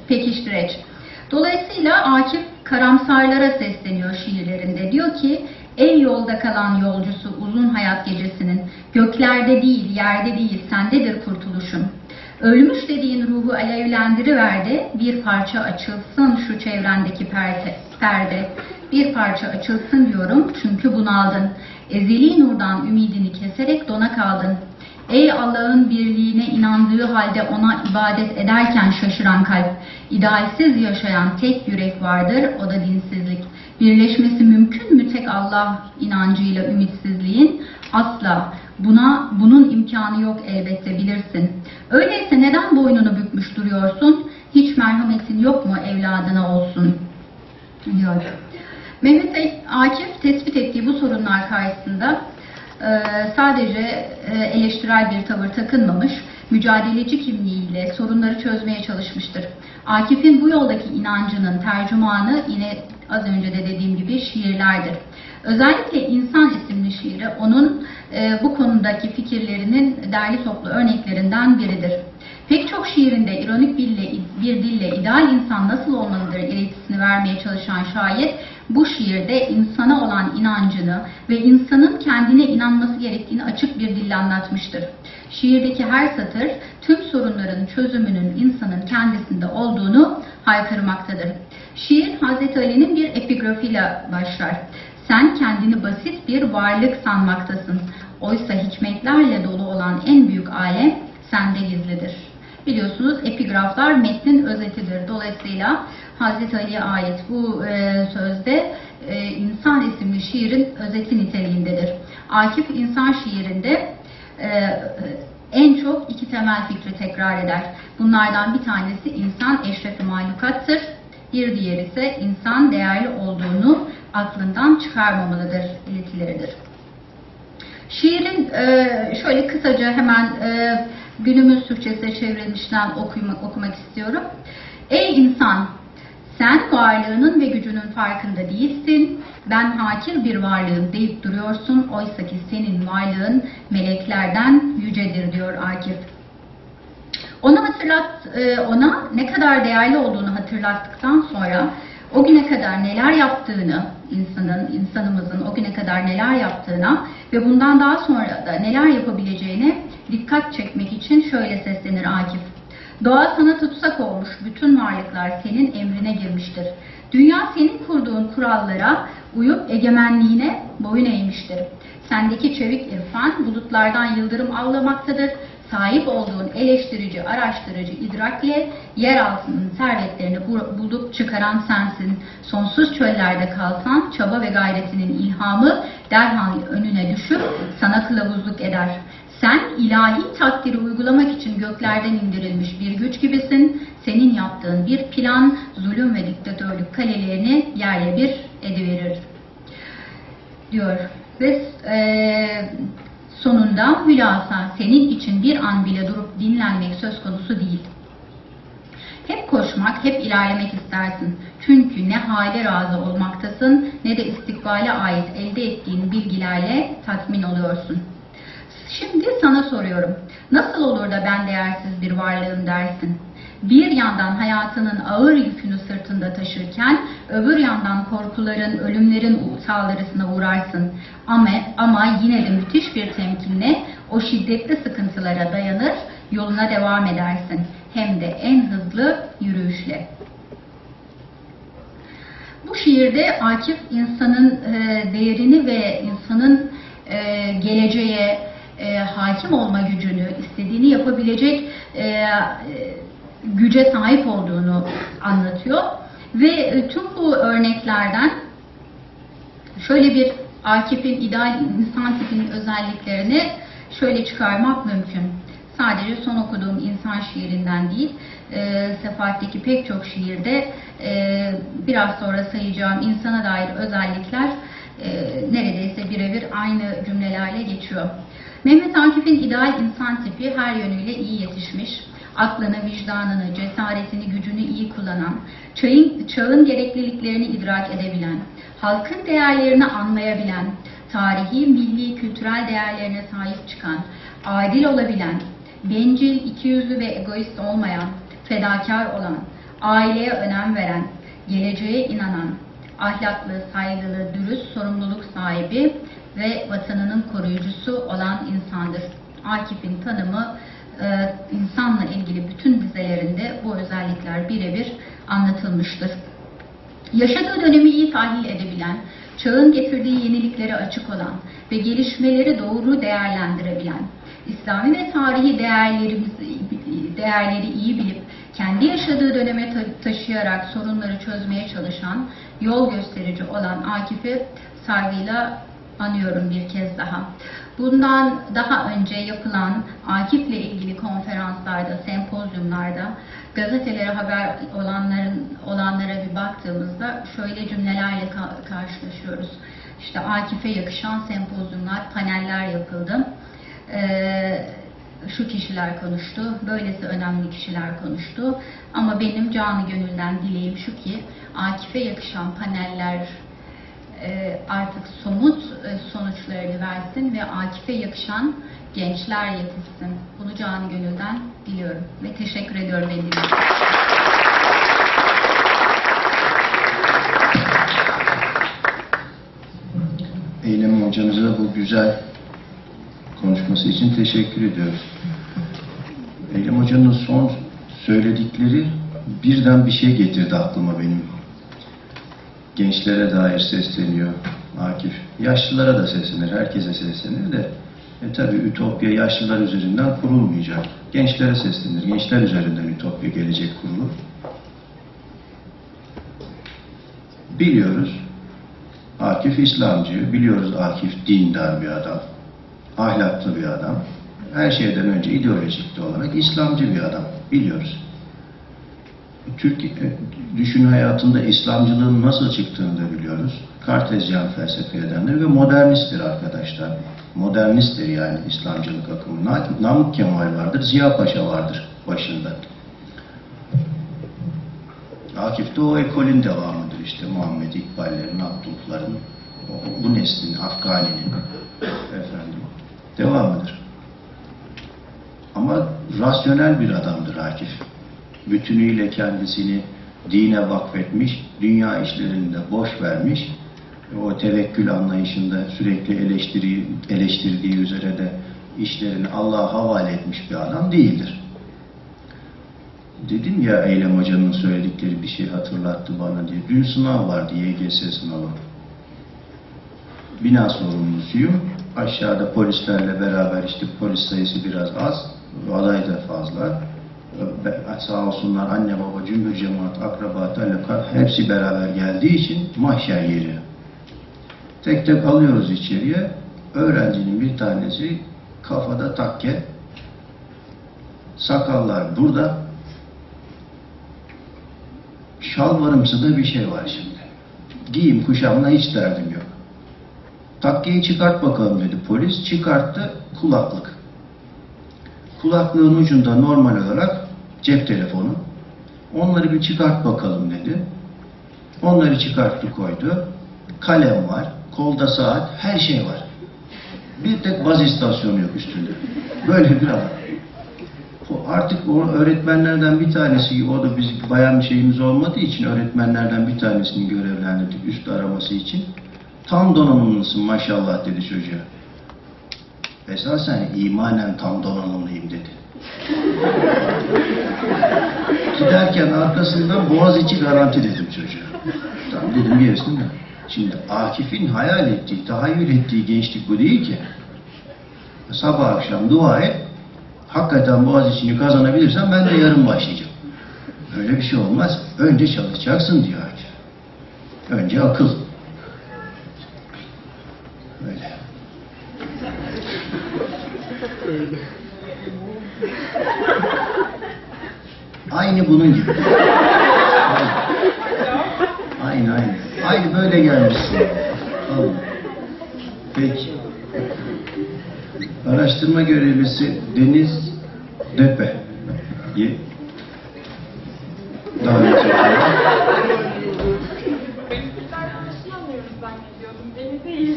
pekiştireç. Dolayısıyla Akif karamsarlara sesleniyor şiirlerinde. Diyor ki Ey yolda kalan yolcusu uzun hayat gecesinin, göklerde değil, yerde değil, sendedir kurtuluşun. Ölmüş dediğin ruhu alevlendiriverdi, bir parça açılsın şu çevrendeki perde. Bir parça açılsın diyorum çünkü bunaldın. Ezeli nurdan ümidini keserek dona kaldın. Ey Allah'ın birliğine inandığı halde ona ibadet ederken şaşıran kalp, idealsiz yaşayan tek yürek vardır, o da dinsizlik. Birleşmesi mümkün mü tek Allah inancıyla ümitsizliğin? Asla. Bunun imkanı yok elbette bilirsin. Öyleyse neden boynunu bükmüş duruyorsun? Hiç merhametin yok mu evladına olsun? Diyor. Mehmet Akif tespit ettiği bu sorunlar karşısında sadece eleştirel bir tavır takınmamış, mücadeleci kimliğiyle sorunları çözmeye çalışmıştır. Akif'in bu yoldaki inancının tercümanı yine az önce de dediğim gibi şiirlerdir. Özellikle İnsan isimli şiiri onun bu konudaki fikirlerinin derli toplu örneklerinden biridir. Pek çok şiirinde ironik bir dille ideal insan nasıl olmalıdır iletisini vermeye çalışan şair, bu şiirde insana olan inancını ve insanın kendine inanması gerektiğini açık bir dille anlatmıştır. Şiirdeki her satır tüm sorunların çözümünün insanın kendisinde olduğunu haykırmaktadır. Şiir Hazreti Ali'nin bir epigrafıyla başlar. Sen kendini basit bir varlık sanmaktasın. Oysa hikmetlerle dolu olan en büyük alem sende gizlidir. Biliyorsunuz epigraflar metnin özetidir. Dolayısıyla Hazreti Ali'ye ait bu sözde İnsan isimli şiirin özeti niteliğindedir. Akif İnsan şiirinde en çok iki temel fikri tekrar eder. Bunlardan bir tanesi insan eşref-i mahlukattır. Bir diğeri ise insan değerli olduğunu aklından çıkarmamalıdır iletileridir. Şiirin şöyle kısaca hemen günümüz Türkçesine çevrilmişten okumak istiyorum. Ey insan! Sen varlığının ve gücünün farkında değilsin. Ben hakir bir varlığım deyip duruyorsun. Oysa ki senin varlığın meleklerden yücedir diyor Akif. Ona ne kadar değerli olduğunu hatırlattıktan sonra o güne kadar neler yaptığını, insanımızın o güne kadar neler yaptığına ve bundan daha sonra da neler yapabileceğine dikkat çekmek için şöyle seslenir Akif. Doğa sana tutsak olmuş, bütün varlıklar senin emrine girmiştir. Dünya senin kurduğun kurallara uyup egemenliğine boyun eğmiştir. Sendeki çevik irfan bulutlardan yıldırım avlamaktadır. Sahip olduğun eleştirici, araştırıcı idrakle yer altının servetlerini bulup çıkaran sensin. Sonsuz çöllerde kalsan çaba ve gayretinin ilhamı derhal önüne düşüp sana kılavuzluk eder. Sen ilahi takdiri uygulamak için göklerden indirilmiş bir güç gibisin. Senin yaptığın bir plan zulüm ve diktatörlük kalelerini yerle bir ediverir diyor. Ve sonunda hülasa senin için bir an bile durup dinlenmek söz konusu değil. Hep koşmak, hep ilerlemek istersin. Çünkü ne hale razı olmaktasın ne de istikbale ait elde ettiğin bilgilerle tatmin oluyorsun. Şimdi sana soruyorum. Nasıl olur da ben değersiz bir varlığım dersin? Bir yandan hayatının ağır yükünü sırtında taşırken öbür yandan korkuların, ölümlerin saldırısına uğrarsın. Ama yine de müthiş bir temkinle o şiddetli sıkıntılara dayanır, yoluna devam edersin. Hem de en hızlı yürüyüşle. Bu şiirde Akif insanın değerini ve insanın geleceğe hakim olma gücünü, istediğini yapabilecek güce sahip olduğunu anlatıyor. Ve tüm bu örneklerden şöyle bir Akif'in ideal insan tipinin özelliklerini şöyle çıkarmak mümkün. Sadece son okuduğum insan şiirinden değil, Sefahat'teki pek çok şiirde biraz sonra sayacağım insana dair özellikler neredeyse birebir aynı cümlelerle geçiyor. Mehmet Akif'in ideal insan tipi her yönüyle iyi yetişmiş, aklını, vicdanını, cesaretini, gücünü iyi kullanan, çağın gerekliliklerini idrak edebilen, halkın değerlerini anlayabilen, tarihi, milli, kültürel değerlerine sahip çıkan, adil olabilen, bencil, ikiyüzlü ve egoist olmayan, fedakar olan, aileye önem veren, geleceğe inanan, ahlaklı, saygılı, dürüst, sorumluluk sahibi ve vatanının koruyucusu olan insandır. Akif'in tanımı insanla ilgili bütün dizelerinde bu özellikler birebir anlatılmıştır. Yaşadığı dönemi iyi tahlil edebilen, çağın getirdiği yeniliklere açık olan ve gelişmeleri doğru değerlendirebilen, İslami ve tarihi değerleri iyi bilip kendi yaşadığı döneme taşıyarak sorunları çözmeye çalışan, yol gösterici olan Akif'i saygıyla anıyorum bir kez daha. Bundan daha önce yapılan Akif'le ilgili konferanslarda, sempozyumlarda, gazetelere haber olanlara bir baktığımızda şöyle cümlelerle karşılaşıyoruz. İşte Akif'e yakışan sempozyumlar, paneller yapıldı. Şu kişiler konuştu, böylesi önemli kişiler konuştu. Ama benim canı gönülden dileğim şu ki Akif'e yakışan paneller artık somut sonuçlarını versin ve Akif'e yakışan gençler yetişsin. Bunu canı gönülden diliyorum ve teşekkür ediyorum beni dinlediğiniz için. Eylem hocamıza bu güzel konuşması için teşekkür ediyoruz. Eylem hocanın son söyledikleri birden bir şey getirdi aklıma benim. Gençlere dair sesleniyor Akif. Yaşlılara da seslenir, herkese seslenir de tabii ütopya yaşlılar üzerinden kurulmayacak. Gençlere seslenir, gençler üzerinden ütopya gelecek kurulur. Biliyoruz Akif İslamcı, biliyoruz Akif dindar bir adam, ahlaklı bir adam. Her şeyden önce ideolojik olarak İslamcı bir adam, biliyoruz. Türk düşün hayatında İslamcılığın nasıl çıktığını da biliyoruz. Kartezyen felsefe edenler ve modernisttir arkadaşlar. Modernisttir yani İslamcılık akımı. Namık Kemal vardır, Ziya Paşa vardır başında. Akif de o ekolün devamıdır işte. Muhammed İkbal'lerin, Abdullah'ların, bu neslin, Afgani'nin devamıdır. Ama rasyonel bir adamdır Akif. Bütünüyle kendisini dine vakfetmiş, dünya işlerini de boş vermiş, o tevekkül anlayışında sürekli eleştirdiği üzere de işlerini Allah'a havale etmiş bir adam değildir. Dedim ya Eylem Hoca'nın söyledikleri bir şey hatırlattı bana diye. Dün sınav vardı, YGS sınavı. Bina sorumlusuyum. Aşağıda polislerle beraber işte polis sayısı biraz az, aday da fazla. Sağ olsunlar anne baba, cümbür cemaat, akraba, talaka hepsi beraber geldiği için mahşer yeri. Tek tek alıyoruz içeriye. Öğrencinin bir tanesi kafada takke, sakallar burada, şalvarımsı da bir şey var şimdi. Giyim kuşamla hiç derdim yok. Takkeyi çıkart bakalım dedi polis. Çıkarttı, kulaklık. Kulaklığın ucunda normal olarak cep telefonu. Onları bir çıkart bakalım dedi. Onları çıkarttı koydu. Kalem var, kolda saat, her şey var. Bir tek baz istasyonu yok üstünde. Böyle bir adam. Artık o öğretmenlerden bir tanesi, o da biz bayan bir şeyimiz olmadığı için öğretmenlerden bir tanesini görevlendirdik üst araması için. Tam donanımlısın maşallah dedi çocuğa. Esasen imanen tam donanımlıyım dedi. Giderken arkasından Boğaziçi garanti dedim çocuğa. Tamam dedim gerisini de. Şimdi Akif'in hayal ettiği, tahayyül ettiği gençlik bu değil ki. Sabah akşam dua et, hakikaten Boğaziçi'ni kazanabilirsen ben de yarın başlayacağım. Öyle bir şey olmaz. Önce çalışacaksın diyor Akif. Önce akıl. Öyle. Aynı bunun gibi. Aynı. Aynı böyle gelmişsin. Tamam. Peki. Araştırma görevlisi Deniz Depe'yi davet ediyorum. Bizler konuşamıyoruz zannediyordum. Beni değil.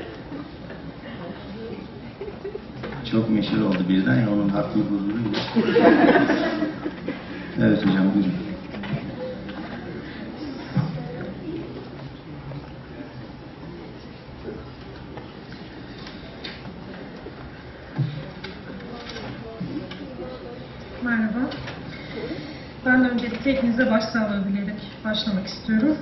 Çok meşhur oldu birden ya, onun haklı gururuyla. Evet hocam buyurun. Merhaba. Ben öncelikle hepinize başsağlığı dileyerek başlamak istiyorum.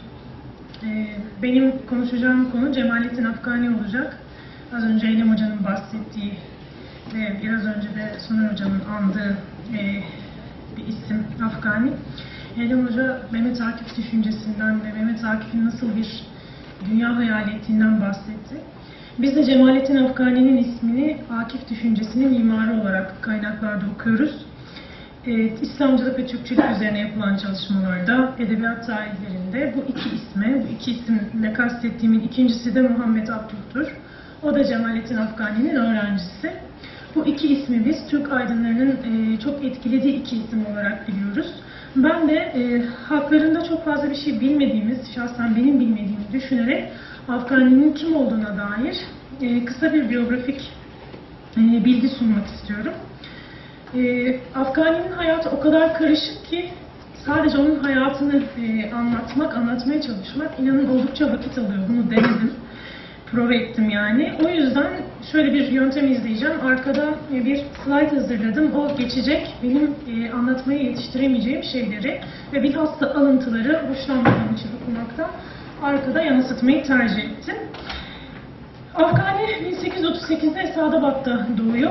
Benim konuşacağım konu Cemalettin Afgani olacak. Az önce Eylem Hoca'nın bahsettiği ve biraz önce de Soner Hoca'nın andığı bir isim Afgani. Eylem Hoca Mehmet Akif düşüncesinden ve Mehmet Akif'in nasıl bir dünya hayal ettiğinden bahsetti. Biz de Cemalettin Afgani'nin ismini Akif düşüncesinin mimarı olarak kaynaklarda okuyoruz. İslamcılık ve Türkçülük üzerine yapılan çalışmalarda, edebiyat tarihlerinde bu iki isimle kastettiğimin ikincisi de Muhammed Abduh'tur. O da Cemalettin Afgani'nin öğrencisi. Bu iki ismi biz Türk aydınlarının çok etkilediği iki isim olarak biliyoruz. Ben de haklarında çok fazla bir şey bilmediğimiz, şahsen benim bilmediğimi düşünerek Afgani'nin kim olduğuna dair kısa bir biyografik bilgi sunmak istiyorum. Afgani'nin hayatı o kadar karışık ki sadece onun hayatını anlatmaya çalışmak inanın oldukça vakit alıyor. Bunu denedim, prova ettim yani. O yüzden şöyle bir yöntem izleyeceğim. Arkada bir slide hazırladım. O geçecek. Benim anlatmaya yetiştiremeyeceğim şeyleri ve bilhassa alıntıları hoşlanmadığım için okumaktan arkada yansıtmayı tercih ettim. Afgani 1838'de Esadabad'da doğuyor.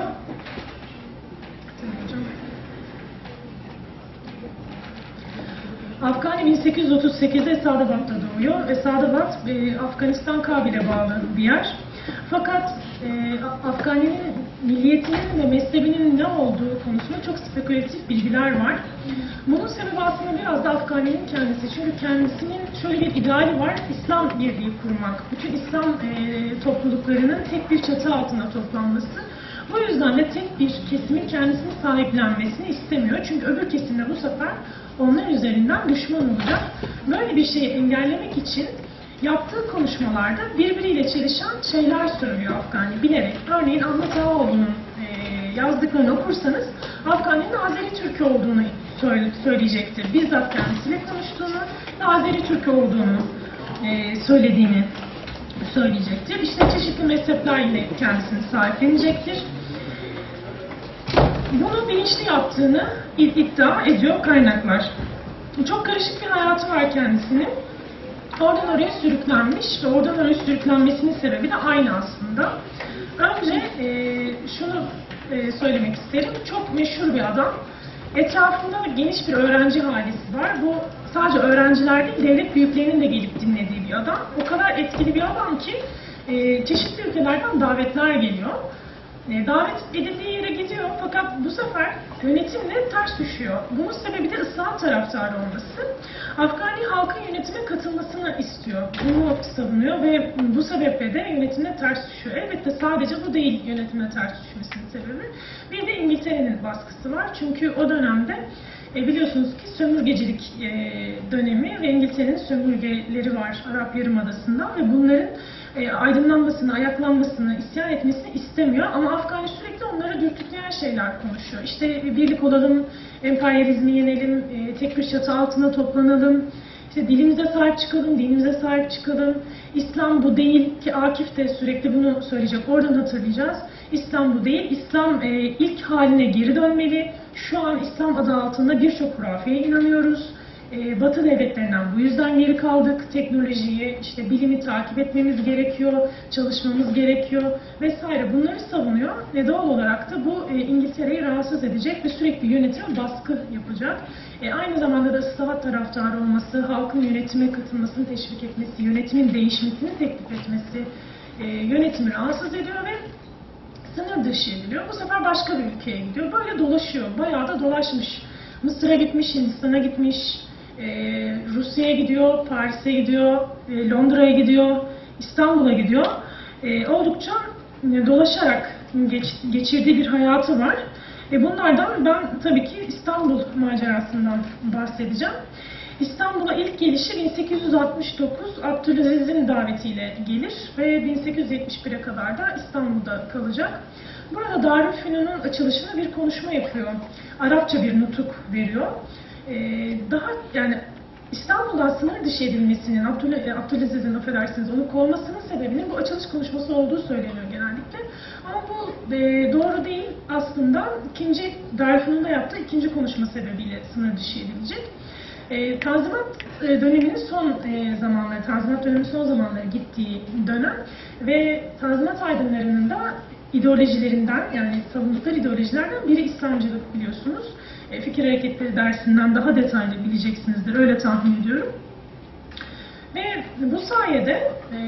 Afgani 1838'de Esadabad'da doğuyor. Esadabad, Afganistan Kabil'e bağlı bir yer. Fakat Afgani'nin milliyetinin ve mezhebinin ne olduğu konusunda çok spekülatif bilgiler var. Bunun sebebi aslında biraz da Afgani'nin kendisi. Çünkü kendisinin şöyle bir ideali var, İslam birliği kurmak. Bütün İslam topluluklarının tek bir çatı altında toplanması. Bu yüzden de tek bir kesimin kendisini sahiplenmesini istemiyor. Çünkü öbür kesimde bu sefer onlar üzerinden düşman olacak. Böyle bir şeyi engellemek için yaptığı konuşmalarda birbiriyle çelişen şeyler söylüyor Afgani bilerek. Örneğin Ahmet Ağaoğlu'nun yazdıklarını okursanız Afgani'nin Azeri Türk'ü olduğunu söyleyecektir. Bizzat kendisiyle konuştuğunu ve Azeri Türk'ü olduğunu söylediğini söyleyecektir. İşte çeşitli mezheplerle kendisini sahiplenecektir. Bunu bilinçli yaptığını iddia ediyor kaynaklar. Çok karışık bir hayatı var kendisinin. Oradan oraya sürüklenmiş ve oradan oraya sürüklenmesinin sebebi de aynı aslında. Önce şunu söylemek isterim. Çok meşhur bir adam. Etrafında geniş bir öğrenci ailesi var. Bu sadece öğrenciler değil, devlet büyüklerinin de gelip dinlediği bir adam. O kadar etkili bir adam ki çeşitli ülkelerden davetler geliyor. Davet edildiği yere gidiyor fakat bu sefer yönetimle ters düşüyor. Bunun sebebi de ıslahat taraftarı olması. Afgani halkın yönetime katılmasını istiyor. Bunu savunuyor ve bu sebeple de yönetimle ters düşüyor. Elbette sadece bu değil yönetimle ters düşmesinin sebebi. Bir de İngiltere'nin baskısı var. Çünkü o dönemde biliyorsunuz ki sömürgecilik dönemi ve İngiltere'nin sömürgeleri var Arap Yarımadası'ndan ve bunların aydınlanmasını, ayaklanmasını, isyan etmesini istemiyor ama Afgani sürekli onları dürtükleyen şeyler konuşuyor. İşte birlik olalım, emperyalizmi yenelim, tek bir çatı altında toplanalım, işte dilimize sahip çıkalım, dinimize sahip çıkalım. İslam bu değil ki Akif de sürekli bunu söyleyecek, oradan hatırlayacağız. İslam bu değil, İslam ilk haline geri dönmeli. Şu an İslam adı altında birçok hurafeye inanıyoruz. Batı devletlerinden bu yüzden geri kaldık. Teknolojiyi, işte bilimi takip etmemiz gerekiyor, çalışmamız gerekiyor vesaire. Bunları savunuyor ve doğal olarak da bu İngiltere'yi rahatsız edecek ve sürekli yönetime baskı yapacak. Aynı zamanda da ıslahat taraftarı olması, halkın yönetime katılmasını teşvik etmesi, yönetimin değişmesini teklif etmesi yönetimi rahatsız ediyor ve sınır dışı ediliyor. Bu sefer başka bir ülkeye gidiyor. Böyle dolaşıyor. Bayağı da dolaşmış. Mısır'a gitmiş, Hindistan'a gitmiş, Rusya'ya gidiyor, Paris'e gidiyor, Londra'ya gidiyor, İstanbul'a gidiyor. Oldukça dolaşarak geçirdiği bir hayatı var. Bunlardan ben tabii ki İstanbul macerasından bahsedeceğim. İstanbul'a ilk gelişi 1869 Abdülaziz'in davetiyle gelir ve 1871'e kadar da İstanbul'da kalacak. Burada Darülfünun'un açılışında bir konuşma yapıyor. Arapça bir nutuk veriyor. Daha yani İstanbul'dan sınır dışı edilmesinin, Abdülaziz'in affedersiniz onu kovmasının sebebinin bu açılış konuşması olduğu söyleniyor genellikle. Ama bu doğru değil. Aslında Darülfünun'da yaptığı ikinci konuşma sebebiyle sınır dışı edilecek. Tanzimat döneminin son zamanları gittiği dönem ve Tanzimat aydınlarının da ideolojilerinden, yani savundukları ideolojilerden biri İslamcılık biliyorsunuz. Fikir hareketleri dersinden daha detaylı bileceksinizdir, öyle tahmin ediyorum. Ve bu sayede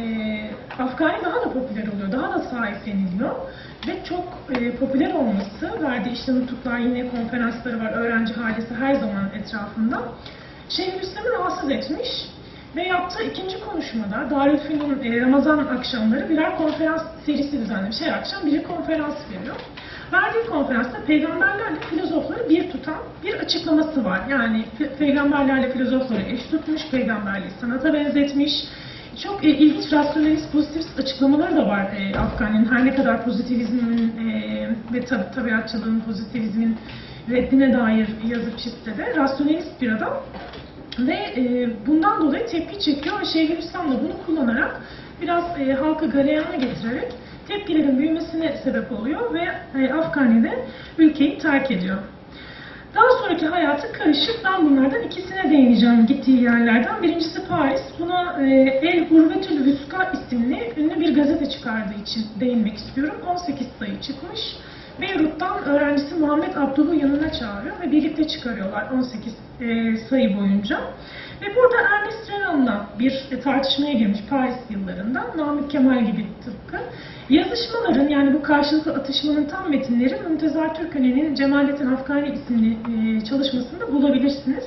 Afgani daha da popüler oluyor, daha da sahipleniliyor. Ve çok popüler olması, verdiği işte nutuklar, yine konferansları var, öğrenci halisi her zaman etrafında. Şeyhülislam'ı rahatsız etmiş ve yaptığı ikinci konuşmada Darülfünun Ramazan akşamları birer konferans serisi düzenlemiş. Her akşam biri konferans veriyor. Verdiği konferansta peygamberlerle filozofları bir tutan bir açıklaması var. Yani peygamberlerle filozofları eş tutmuş, peygamberliği sanata benzetmiş. Çok ilginç rasyonalist, pozitivist açıklamaları da var Afgani'nin. Her ne kadar pozitivizmin ve tabiatçılığın, pozitivizmin reddine dair yazıp çizse de rasyonalist bir adam. Ve bundan dolayı tepki çekiyor. Şeyhülislam da bunu kullanarak biraz halkı galeyana getirerek tepkilerin büyümesine sebep oluyor ve Afgani'de ülkeyi terk ediyor. Daha sonraki hayatı karışık. Ben bunlardan ikisine değineceğim gittiği yerlerden. Birincisi Paris. Buna El Hurvetül Vüska isimli ünlü bir gazete çıkardığı için değinmek istiyorum. 18 sayı çıkmış. Beyrut'tan öğrencisi Muhammed Abduh'u yanına çağırıyor ve birlikte çıkarıyorlar 18 sayı boyunca. Ve burada Ernest Renan'la bir tartışmaya girmiş Paris yıllarında. Namık Kemal gibi tıpkı. Yazışmaların, yani bu karşılıklı atışmanın tam metinleri Müntezar Türkören'in Cemalettin Afgani isimli çalışmasında bulabilirsiniz.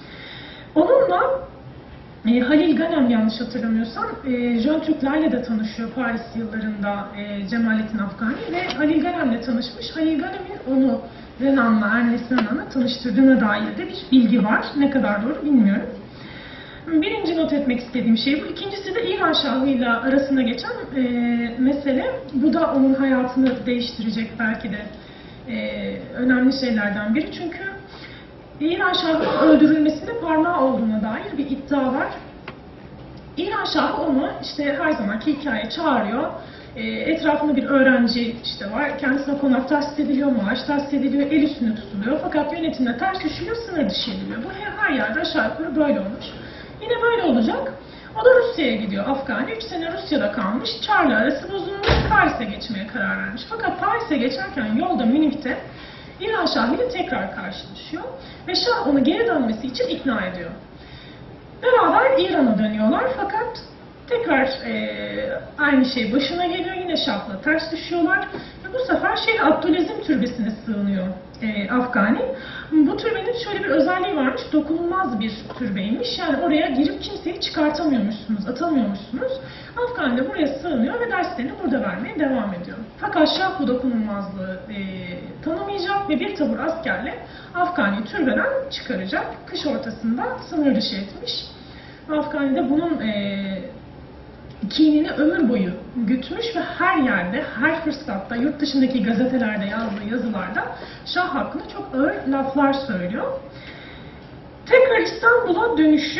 Onunla Halil Ganem, yanlış hatırlamıyorsam, Jön Türklerle de tanışıyor Paris yıllarında Cemalettin Afgani ve Halil Ganem'le tanışmış. Halil Ganem'in onu Renan'la, Ernest Renan'la tanıştırdığına dair de bir bilgi var. Ne kadar doğru bilmiyorum. Birinci not etmek istediğim şey bu. İkincisi de İran Şahı'yla arasında geçen mesele. Bu da onun hayatını değiştirecek belki de önemli şeylerden biri. Çünkü İran Şahı'nın öldürülmesinde parmağı olduğuna dair bir iddia var. İran Şahı onu işte her zamanki hikaye çağırıyor. Etrafında bir öğrenci işte var. Kendisine konak tahsis ediliyor, maaş tahsis ediliyor, el üstünde tutuluyor. Fakat yönetimle ters düşüyor, sınır dışı ediliyor. Bu her yerde aşağı yukarı böyle olmuş. Yine böyle olacak. O da Rusya'ya gidiyor Afgani. 3 sene Rusya'da kalmış. Çar'la arası bozulmuş. Paris'e geçmeye karar vermiş. Fakat Paris'e geçerken yolda Münih'te İran Şahı ile tekrar karşılaşıyor. Ve Şah onu geri dönmesi için ikna ediyor. Beraber İran'a dönüyorlar. Fakat tekrar aynı şey başına geliyor. Yine Şah'la ters düşüyorlar. Ve bu sefer Şeyh Abdülazim türbesine sığınıyor Afgani. Bu türbenin şöyle bir özelliği varmış. Dokunulmaz bir türbeymiş. Yani oraya girip kimseyi çıkartamıyormuşsunuz, atamıyormuşsunuz. Afgani de buraya sığınıyor ve derslerini burada vermeye devam ediyor. Fakat Şah bu dokunulmazlığı tanımayacak ve bir tabur askerle Afgani'yi türbeden çıkaracak. Kış ortasında sınır dışı etmiş. Afgani de bunun kinini ömür boyu gütmüş ve her yerde, her fırsatta, yurt dışındaki gazetelerde yazdığı yazılarda Şah hakkında çok ağır laflar söylüyor. Tekrar İstanbul'a dönüşü,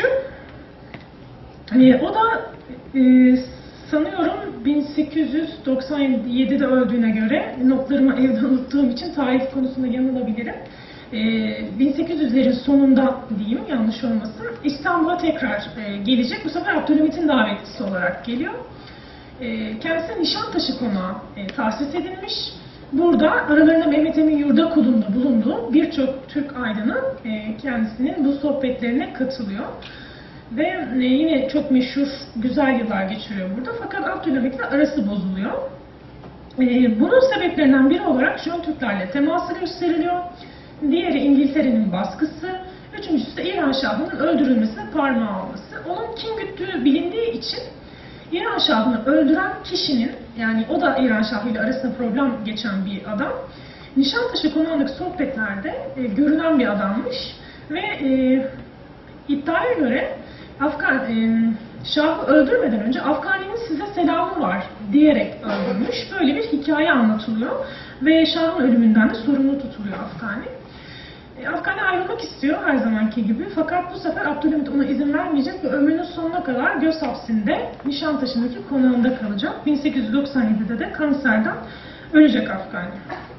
o da sanıyorum 1897'de öldüğüne göre, notlarımı evde unuttuğum için tarih konusunda yanılabilirim. 1800'lerin sonunda diyeyim, yanlış olmasın, İstanbul'a tekrar gelecek. Bu sefer Abdülhamit'in davetlisi olarak geliyor. Kendisi Nişantaşı konağı tahsis edilmiş. Burada aralarında Mehmet Emin Yurdakul'un da bulunduğu birçok Türk aydını kendisinin bu sohbetlerine katılıyor. Ve yine çok meşhur, güzel yıllar geçiriyor burada. Fakat Abdülhamit'le arası bozuluyor. Bunun sebeplerinden biri olarak Jön Türklerle teması gösteriliyor. Diğeri İngiltere'nin baskısı. Üçüncüsü de İran Şahı'nın öldürülmesine parmağı olması. Onun kim güttüğü bilindiği için İran Şahı'nı öldüren kişinin, yani o da İran Şahı ile arasında problem geçen bir adam, Nişantaşı konağındaki sohbetlerde görünen bir adammış ve iddiaya göre Şah'ı öldürmeden önce Afgani'nin size selamı var diyerek öldürmüş. Böyle bir hikaye anlatılıyor ve Şah'ın ölümünden de sorumlu tutuluyor Afgani. Afgani ayrılmak Konuşmak istiyor her zamanki gibi. Fakat bu sefer Abdülhamit ona izin vermeyecek ve ömrünün sonuna kadar göz hapsinde Nişantaşı'ndaki konağında kalacak. 1897'de de kanserden ölecek Afgani.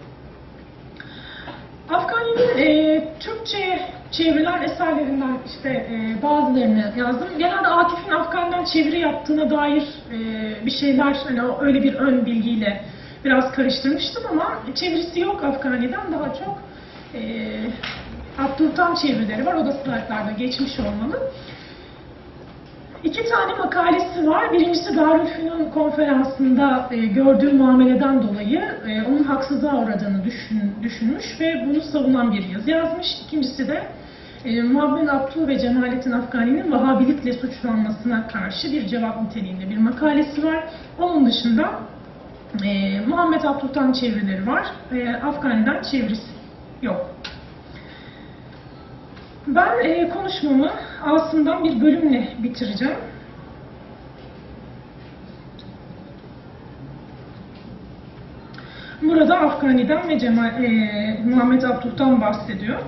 Afgani'nin Türkçe'ye çevrilen eserlerinden bazılarını yazdım. Genelde Akif'in Afgani'den çeviri yaptığına dair bir şeyler, hani öyle bir ön bilgiyle biraz karıştırmıştım ama çevirisi yok Afgani'den, daha çok Abdültan çevirileri var. O da slaytlarda geçmiş olmalı. 2 tane makalesi var. Birincisi Darülfünun konferansında gördüğü muameleden dolayı onun haksızlığa uğradığını düşünmüş ve bunu savunan bir yazı yazmış. İkincisi de Muhammed Abduh ve Cemalettin Afgani'nin Vahabilikle suçlanmasına karşı bir cevap niteliğinde bir makalesi var. Onun dışında Muhammed Abduh'tan çevirileri var. Afgani'den çevirisi yok. Ben konuşmamı Asım'dan bir bölümle bitireceğim. Burada Afgani'den ve Muhammed Abduh'tan bahsediyor.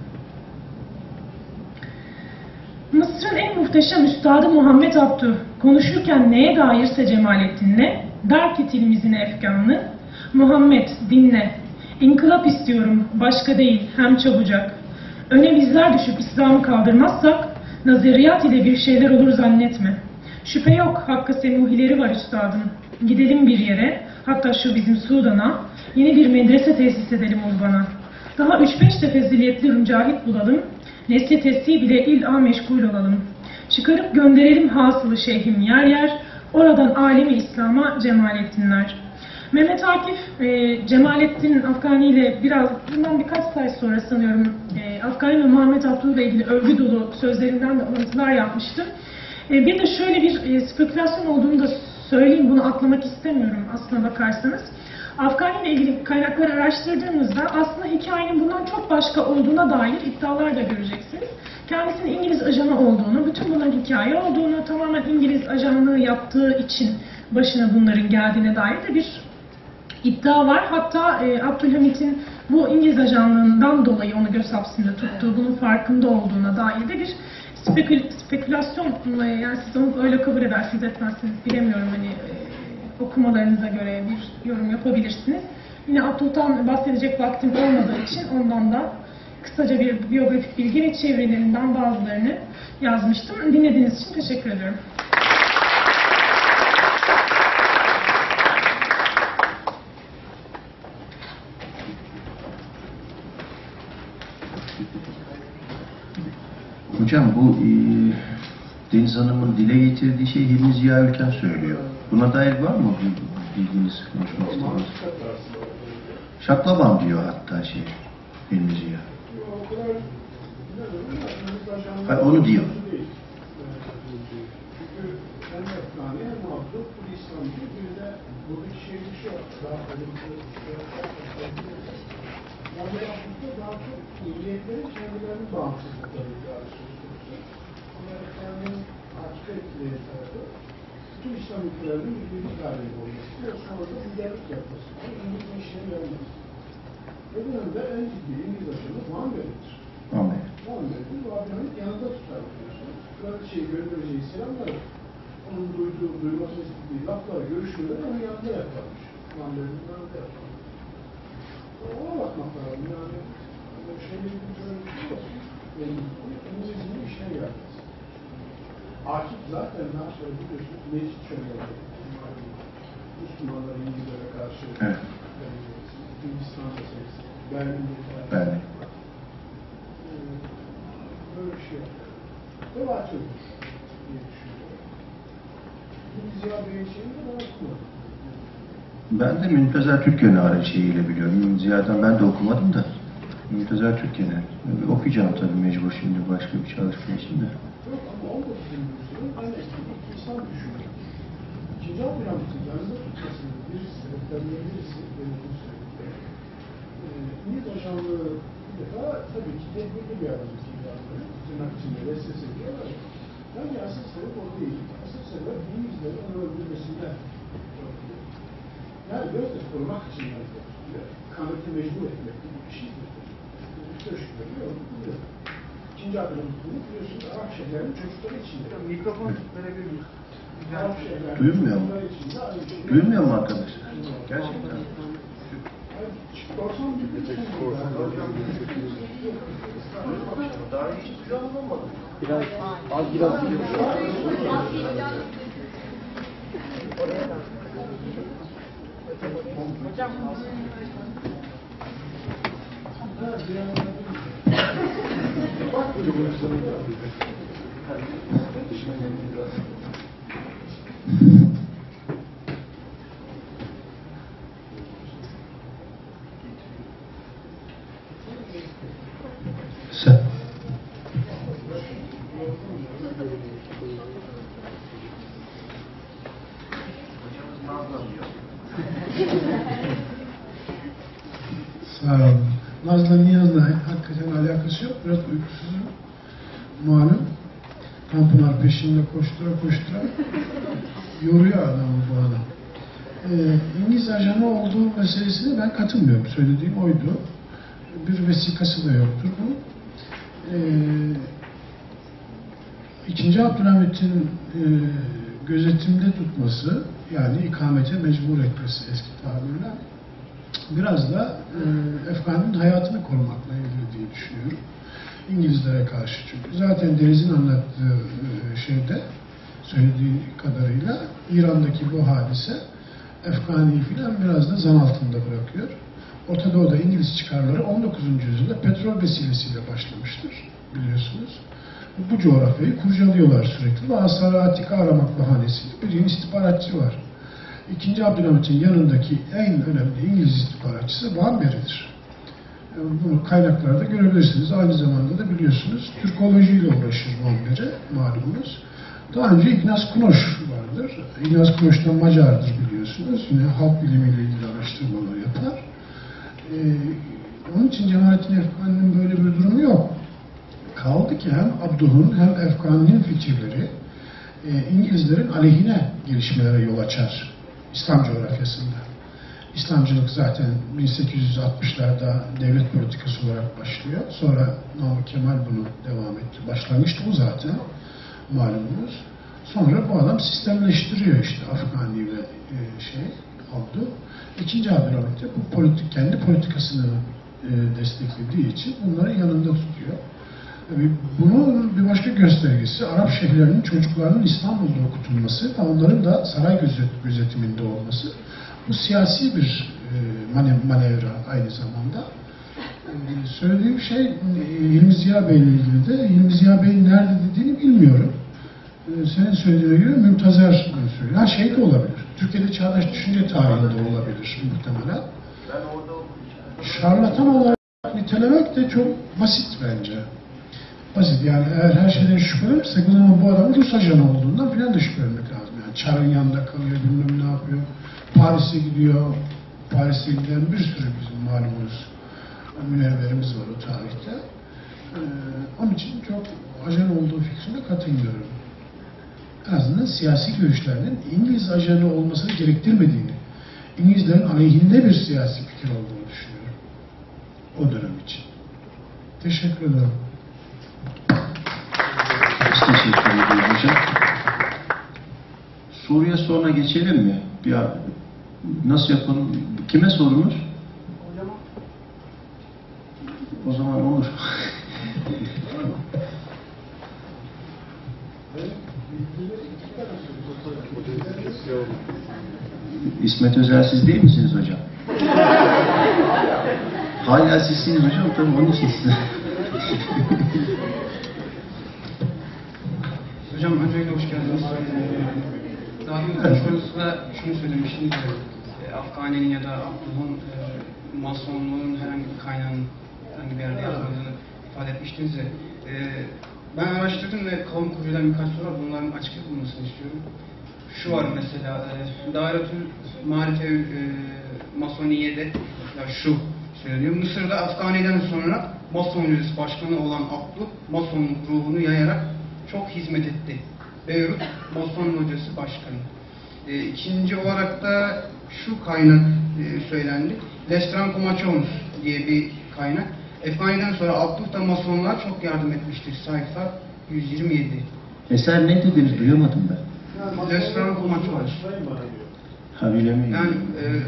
Mısır'ın en muhteşem üstadı Muhammed Abduh konuşurken neye dairse Cemalettin'le, der ki tilmizine efkanlı, Muhammed dinle, inkılap istiyorum, başka değil, hem çabucak. Öne bizler düşüp İslam'ı kaldırmazsak, nazariyat ile bir şeyler olur zannetme. Şüphe yok, Hakk'a semuhileri var üstadım. Gidelim bir yere, hatta şu bizim Sudan'a, yeni bir medrese tesis edelim urbana. Daha 3-5 de feziliyetli mücahit bulalım, nesli tesih bile il'a meşgul olalım. Çıkarıp gönderelim hasılı şeyhim yer yer, oradan alemi İslam'a Cemalettinler. Mehmet Akif, Cemalettin Afgani ile bundan birkaç sayı sonra sanıyorum Afgani ve Muhammed Abduh ile ilgili övgü dolu sözlerinden de alıntılar yapmıştım. Bir de şöyle bir spekülasyon olduğunu da söyleyeyim, bunu atlamak istemiyorum aslına bakarsanız. Afgani ile ilgili kaynakları araştırdığınızda aslında hikayenin bundan çok başka olduğuna dair iddialar da göreceksiniz. Kendisinin İngiliz ajanı olduğunu, bütün bunların hikaye olduğunu, tamamen İngiliz ajanlığı yaptığı için başına bunların geldiğine dair de bir iddia var. Hatta Abdülhamit'in bu İngiliz ajanlığından dolayı onu göz hapsinde tuttuğu, bunun farkında olduğuna dair de bir spekülasyon, yani siz onu öyle kabul edersiniz etmezsiniz bilemiyorum, hani okumalarınıza göre bir yorum yapabilirsiniz. Yine Abduh'tan bahsedecek vaktim olmadığı için ondan da kısaca bir biyografik bilgi ve çevrelerinden bazılarını yazmıştım. Dinlediğiniz için teşekkür ediyorum. Hocam bu Deniz Hanım'ın dile getirdiği şey Hilmi Ziya Ülken söylüyor. Buna dair var mı bilginiz, konuşmak istediğiniz? Şaklaban diyor hatta Hilmi Ziya. Hayır, onu diyor. Daha çok milliyetlerin kendilerinin bağımsızlıkları onların kendini hakika etkileyen tarafı bütün İslam ülkelerinin birbirini galip olması ve sonra da liderlik yapması. İngiliz işleri yapması. Ve bunun da en ciddi İngiliz aşımı Muhammed'dir. Muhammed'dir. Muhammed'in yanında tutar biliyorsunuz. Kraliçeyi göndereceği selamları, onun duymasını istediği lafları, görüşmeleri onun yanında yaparmış. Muhammed'in yanında yaparmış. Ona bakmak lazım. Yani şeyleri bir şey yok. İngilizcenin işine gelmez. Akif zaten daha sonra biliyorsunuz meclis çömüyor. Müslümanlar İngilizlere karşı Hindistan meselesi, Berlin'de Berlin. böyle bir şey yok. Ve atıyordur diye düşünüyorum. Şimdi Ziya Bey'in şeyini de ben okumadım. Ben de Müntezer Türkgen'i şeyiyle biliyorum. Ziya'dan ben de okumadım da. Müntezer Türkgen'i. Okuyacağım tabii mecbur şimdi başka bir çalışma için de. Yok ama 19. yüzyılın en eski insan düşünüyor. İkinci Abdülhamit'in yanında tutmasının sebeplerinden birisi benim bu söylediğim. İngiliz ajanlığı bir defa tabii ki tedbirli bir adam ikinci Abdülhamit. Tırnak içinde vesvese diyorlar. Bence asıl sebep o değil. Asıl sebep İngilizlerin onu öldürmesinden. Yani gözle korumak için yapıyor. Kanıtı mecbur etmek gibi bir şeydir. Üstü ışıkları yok. ikinci Abdülhamit'in biliyorsunuz Arap şehirlerinin çocukları içinde. Mikrofon verebilir miyiz? Arap şehirlerinin Duyulmuyor mu? çocukları içinde aynı şey. Duyulmuyor mu arkadaşlar? Gerçekten. Korsan gibi. Daha hiç duyulmadı. Sen. Sağ olun. Naz'la Niyaz'la hakikaten alakası yok. Biraz uykusuzum. Malum. Tanpınar peşinde koştura koştura yoruyor adamı bu adam. İngiliz ajanı olduğu meselesine ben katılmıyorum. Söylediğim oydu. Bir vesikası da yoktur bu. İkinci Abdülhamit'in gözetimde tutması, yani ikamete mecbur etmesi eski tabirle, biraz da Efkan'ın hayatını korumakla ilgili diye düşünüyorum. İngilizlere karşı çünkü. Zaten Deniz'in anlattığı şeyde, söylediği kadarıyla İran'daki bu hadise Efkani'yi filan biraz da zan altında bırakıyor. Orta Doğu'da İngiliz çıkarları 19. yüzyılda petrol vesilesiyle başlamıştır, biliyorsunuz. Bu coğrafyayı kurcalıyorlar sürekli ve Asar-ı Atika aramak bahanesiyle bir istihbaratçı var. İkinci Abdülhamit'in yanındaki en önemli İngiliz istihbaratçısı Van Berry'dir. Bunu kaynaklarda görebilirsiniz. Aynı zamanda da biliyorsunuz Türkolojiyle uğraşır Van Berry, malumunuz. Daha önce Ignaz Knoş vardır. Ignaz Knoş da Macardır biliyorsunuz. Yine halk bilimiyle ilgili araştırmalar yapar. Onun için Cemalettin Efkanı'nın böyle bir durumu yok. Kaldı ki hem Abduh'un hem Efkanı'nın fikirleri İngilizlerin aleyhine gelişmelere yol açar İslam coğrafyasında. İslamcılık zaten 1860'larda devlet politikası olarak başlıyor. Sonra Namık Kemal bunu devam etti. Başlangıçta bu zaten malumunuz. Sonra bu adam sistemleştiriyor işte Afgani ve Abduh. İkinci Abdülhamit de bu kendi politikasını desteklediği için bunları yanında tutuyor. Bunun bir başka göstergesi Arap şehirlerinin çocuklarının İstanbul'da okutulması ve onların da saray gözetiminde olması. Bu siyasi bir manevra aynı zamanda. Söylediğim şey Hilmi Ziya Bey ile ilgili de Hilmi Ziya Bey'in nerede dediğini bilmiyorum. Senin söylediğine göre Mümtazer bunu söylüyor. Ha şey de olabilir. Türkiye'de çağdaş düşünce tarihinde olabilir muhtemelen. Şarlatan olarak nitelemek de çok basit bence. Basit yani eğer her şeyden şüphelenirsek o zaman bu adamın Rus ajanı olduğundan filan da şüphelenmek lazım. Yani Çar'ın yanında kalıyor, bilmem ne yapıyor. Paris'e gidiyor. Paris'e giden bir sürü bizim malumunuz münevverimiz var o tarihte. Onun için çok ajan olduğu fikrine katılmıyorum. En azından siyasi görüşlerinin İngiliz ajanı olmasını gerektirmediğini, İngilizlerin aleyhinde bir siyasi fikir olduğunu düşünüyorum. O dönem için. Teşekkür ederim. Biz teşekkür ediyoruz hocam. Soruya sonra geçelim mi? Nasıl yapalım? Kime sorumuz? O zaman olur. İsmet Özel siz değil misiniz hocam? Hala sizsiniz hocam, tabii onun için size. Hocam öncelikle hoş geldiniz. Daha önce konuşmanızda şunu söylemiştiniz. Afgani'nin ya da Abduh'un masonluğun herhangi bir kaynağının herhangi bir yerde yazmadığını ifade etmiştiniz de ben araştırdım ve kamu kurucudan birkaç soru var. Bunların açıklık bulmasını istiyorum. Şu var mesela Dairetül Marife Masoniye'de mesela şu söyleniyor. Mısır'da Afgani'den sonra Mason Lojası Başkanı olan Abduh Masonluk ruhunu yayarak çok hizmet etti. Beyrut Mason Lojası Başkanı. İkinci olarak da şu kaynak söylendi. Lestranko Maçonus diye bir kaynak. Efgani'den sonra Abdülhamid'e Masonlar çok yardım etmiştir. Sayfa 127. Eser ne dediniz? Duyamadım ben. Lesran Kumaç var. Ha öyle mi? Yani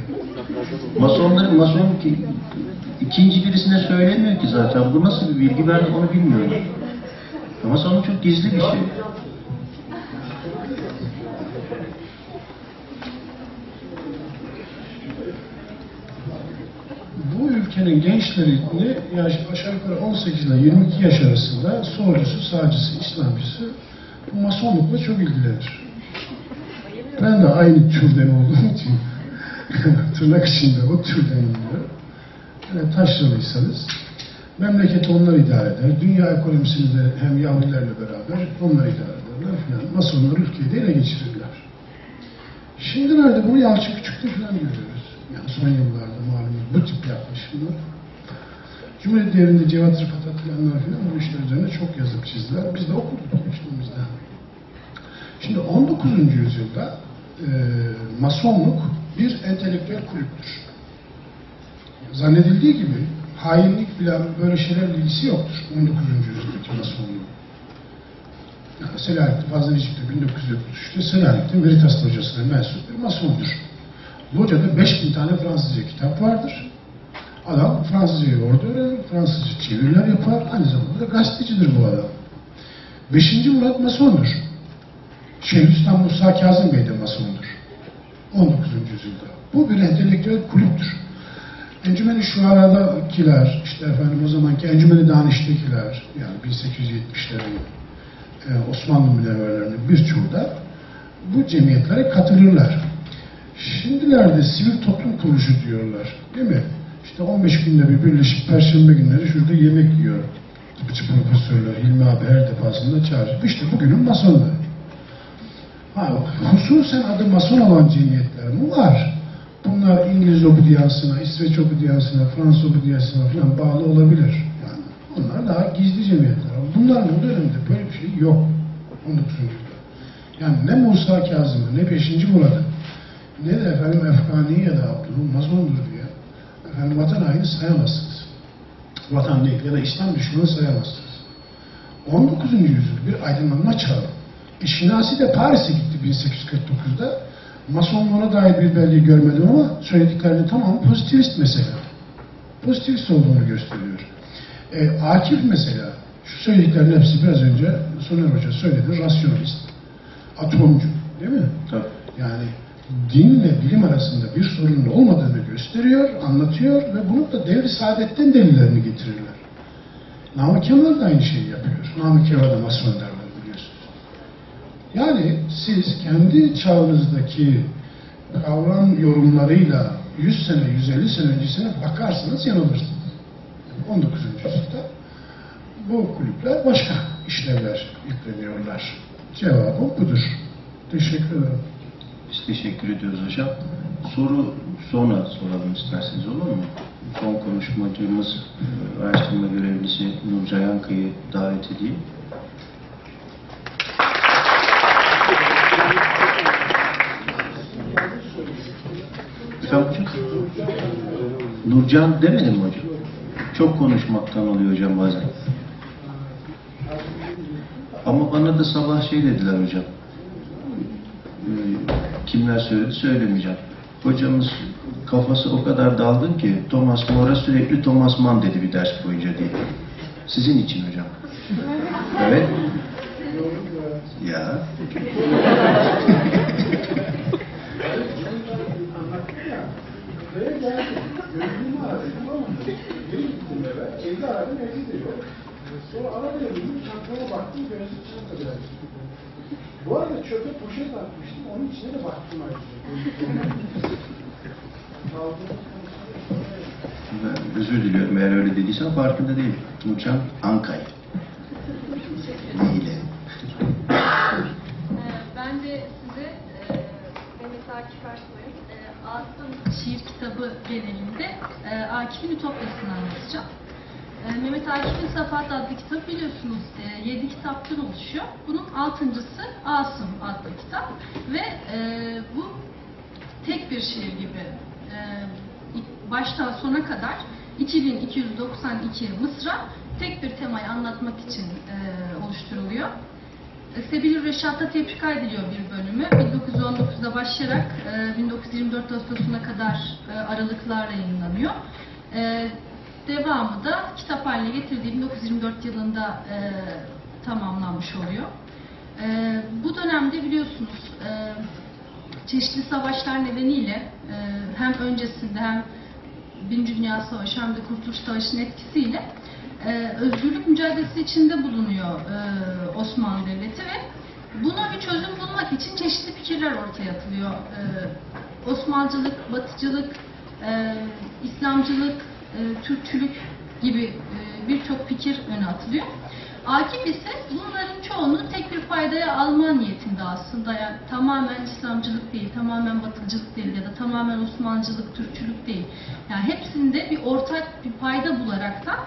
Mason ki ikinci birisine söylemiyor ki zaten. Bu nasıl bir bilgi, ben onu bilmiyorum. Ama sonra çok gizli bir şey. Bu ülkenin gençlerini aşağı yukarı 18 ile 22 yaş arasında solcusu, sağcısı, İslamcısı bu masonlukla çok ilgilenir. Ben de aynı türden olduğum için tırnak içinde o türden oluyor. Yani taşralıysanız memleketi onlar idare eder. Dünya ekonomisini de hem Yahudilerle beraber onlar idare ederler falan. Masonlar ülkeyi ele geçirirler. Şimdilerde bunu Yalçın Küçük'te falan görüyoruz. Yani son yıllarda malum bu tip yaklaşımlar. Cumhuriyet devrinde Cevat Rıfat Atılanlar falan bu işler üzerine çok yazıp çizdiler. Biz de okuduk gençliğimizde. Şimdi 19. yüzyılda masonluk bir entelektüel kulüptür. Zannedildiği gibi hainlik bile böyle şeyler ilgisi yoktur 19. yüzyıldaki masonluğun. Yani Selahattin Fazıl Necip de 1973'te Selahattin Veritas Locası'na mensup bir masondur. Loca'da 5000 tane Fransızca kitap vardır. Adam Fransızcayı orada öğrenir, Fransızca çeviriler yapar, aynı zamanda da gazetecidir bu adam. 5. Murat masondur. Şeyhülislam Musa Kazım Bey de masondur. 19. yüzyılda. Bu bir entelektüel kulüptür. Encümeni Şuara'dakiler, işte efendim o zamanki Encümeni Daniş'tekiler, yani 1870'lerin Osmanlı münevverlerinin birçoğu da bu cemiyetlere katılırlar. Şimdilerde sivil toplum kuruluşu diyorlar, değil mi? İşte 15 günde bir birleşik Perşembe günleri şurada yemek yiyor. Tıpçı profesörler, Hilmi abi her defasında çağırır. İşte bugünün masonları. Hususen adı mason olan cemiyetler mi var? Bunlar İngiliz obudiyansına, İsveç obudiyansına, Fransız obudiyansına falan bağlı olabilir. Yani onlar daha gizli cemiyetler. Bunların o dönemde böyle bir şey yok. 19. yüzyılda. Yani ne Musa Kazım'ı, ne 5. Murat'ı, ne de efendim Efgani ya da Abdülhamid masondur diye efendim vatan haini sayamazsınız. Vatan değil ya da İslam düşmanı sayamazsınız. 19. yüzyıl bir aydınlanma çağı. Şinasi de Paris'e gitti 1849'da. Masonluğuna dair bir belge görmedim ama söylediklerinin tamamı pozitivist mesela. Pozitivist olduğunu gösteriyor. Akif mesela, şu söylediklerin hepsi biraz önce Soner Hoca söyledi, rasyonalist, atomcu, değil mi? Tabii. Yani dinle bilim arasında bir sorunun olmadığını gösteriyor, anlatıyor ve bunu da devri saadetten delillerini getirirler. Namık Kemal da aynı şeyi yapıyor. Namık Kemal'e mason derler biliyorsunuz. Yani siz kendi çağınızdaki kavram yorumlarıyla 100 sene, 150 sene öncesine bakarsanız yanılırsınız. 19. yüzyılda bu kulüpler başka işlevler yükleniyorlar. Cevabım budur. Teşekkür ederim. Biz teşekkür ediyoruz hocam. Soru sonra soralım isterseniz, olur mu? Son konuşmacımız, araştırma görevlisi Nurcan Yankı'yı davet edeyim. Efendim hocam? Nurcan demedim mi hocam? Çok konuşmaktan oluyor hocam bazen. Ama bana da sabah şey dediler hocam. Kimler söyledi söylemeyeceğim. Hocamız kafası o kadar daldı ki Thomas More'a sürekli Thomas Mann dedi bir ders boyunca diye. Sizin için hocam. Evet. Ya. Sonra arabaya bindim, çantama baktım, gözü çantada. Bu arada çöpe poşet atmıştım, onun içine de baktım ayrıca. Ben özür diliyorum eğer öyle dediysen, farkında değilim. Nurcan Ankay. Neyle? Ben de size Mehmet Akif Ersoy'un Asım şiir kitabı genelinde Akif'in Ütopyası'nı anlatacağım. Mehmet Akif'in Safat adlı kitabı biliyorsunuz 7 kitaptan oluşuyor. Bunun 6.'sı Asım adlı kitap ve bu tek bir şiir gibi baştan sona kadar 2292 mısra tek bir temayı anlatmak için oluşturuluyor. Sebil-i Reşat'ta tefrika ediliyor bir bölümü. 1919'da başlayarak 1924 Ağustos'una kadar aralıklarla yayınlanıyor. Devamı da kitap haline getirdiği 1924 yılında tamamlanmış oluyor. Bu dönemde biliyorsunuz çeşitli savaşlar nedeniyle hem öncesinde hem Birinci Dünya Savaşı hem de Kurtuluş Savaşı'nın etkisiyle özgürlük mücadelesi içinde bulunuyor Osmanlı Devleti ve buna bir çözüm bulmak için çeşitli fikirler ortaya atılıyor. Osmancılık, Batıcılık, İslamcılık, Türkçülük gibi birçok fikir öne atılıyor. Akif ise bunların çoğunu tek bir faydaya alma niyetinde aslında. Yani tamamen İslamcılık değil, tamamen Batıcılık değil ya da tamamen Osmancılık, Türkçülük değil. Yani hepsinde bir ortak bir fayda bularak da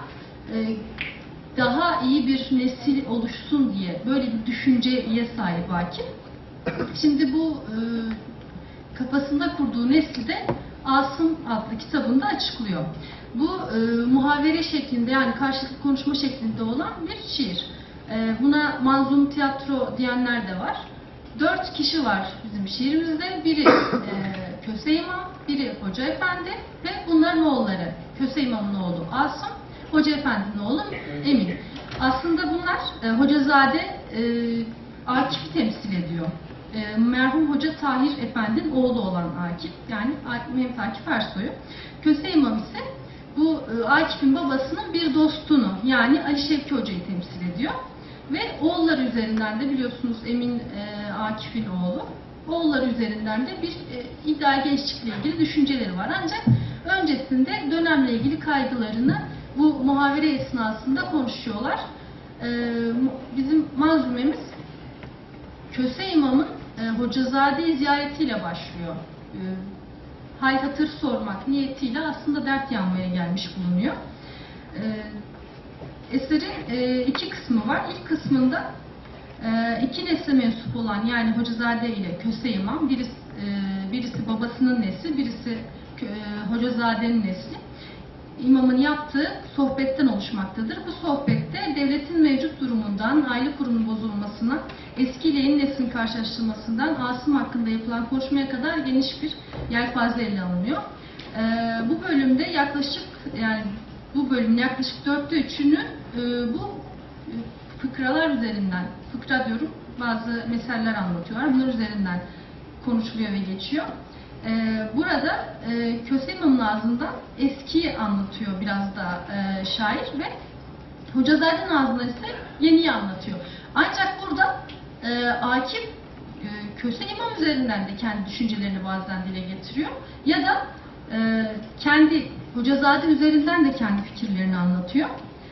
daha iyi bir nesil oluşsun diye böyle bir düşünceye sahip Akif. Şimdi bu kafasında kurduğu nesli de Asım adlı kitabında açıklıyor. Bu muhavere şeklinde yani karşılıklı konuşma şeklinde olan bir şiir. Buna manzum tiyatro diyenler de var. 4 kişi var bizim şiirimizde. Biri Köse İmam, biri Hoca Efendi ve bunların oğulları. Köse İmam'ın oğlu Asım, Hoca Efendi'nin oğlu Emin. Aslında bunlar Hocazade Akif'i temsil ediyor. Merhum Hoca Tahir Efendi'nin oğlu olan Akif, yani Mehmet Akif Ersoy'u. Köse İmam ise bu Akif'in babasının bir dostunu, yani Ali Şevki Hoca'yı temsil ediyor. Ve oğulları üzerinden de biliyorsunuz Emin Akif'in oğlu. Oğulları üzerinden de bir ideal gençlikle ilgili düşünceleri var. Ancak öncesinde dönemle ilgili kaygılarını bu muhavere esnasında konuşuyorlar. Bizim manzumemiz Köse İmam'ın Hocazade'yi ziyaretiyle başlıyor. Hal hatır sormak niyetiyle aslında dert yanmaya gelmiş bulunuyor. Eserin 2 kısmı var. İlk kısmında 2 nesle mensup olan yani Hocazade ile Köse İmam, birisi babasının nesli, birisi Hocazade'nin nesli. İmamın yaptığı sohbetten oluşmaktadır. Bu sohbette devletin mevcut durumundan, aile kurumunun bozulmasına, eskiyle yeni neslin karşılaştırmasından Asım hakkında yapılan konuşmaya kadar geniş bir yelpaze ele alınıyor. Bu bölümde yaklaşık bu bölümün yaklaşık 4'te 3'ünü bu fıkralar üzerinden, fıkra diyorum, bazı meseleler anlatıyorlar. Bunlar üzerinden konuşuluyor ve geçiyor. Burada Köse İmam'ın ağzından eskiyi anlatıyor biraz da şair ve Hocazade'nin ağzından ise yeniyi anlatıyor. Ancak burada Akif Köse İmam üzerinden de kendi düşüncelerini bazen dile getiriyor ya da kendi Hocazade üzerinden de kendi fikirlerini anlatıyor.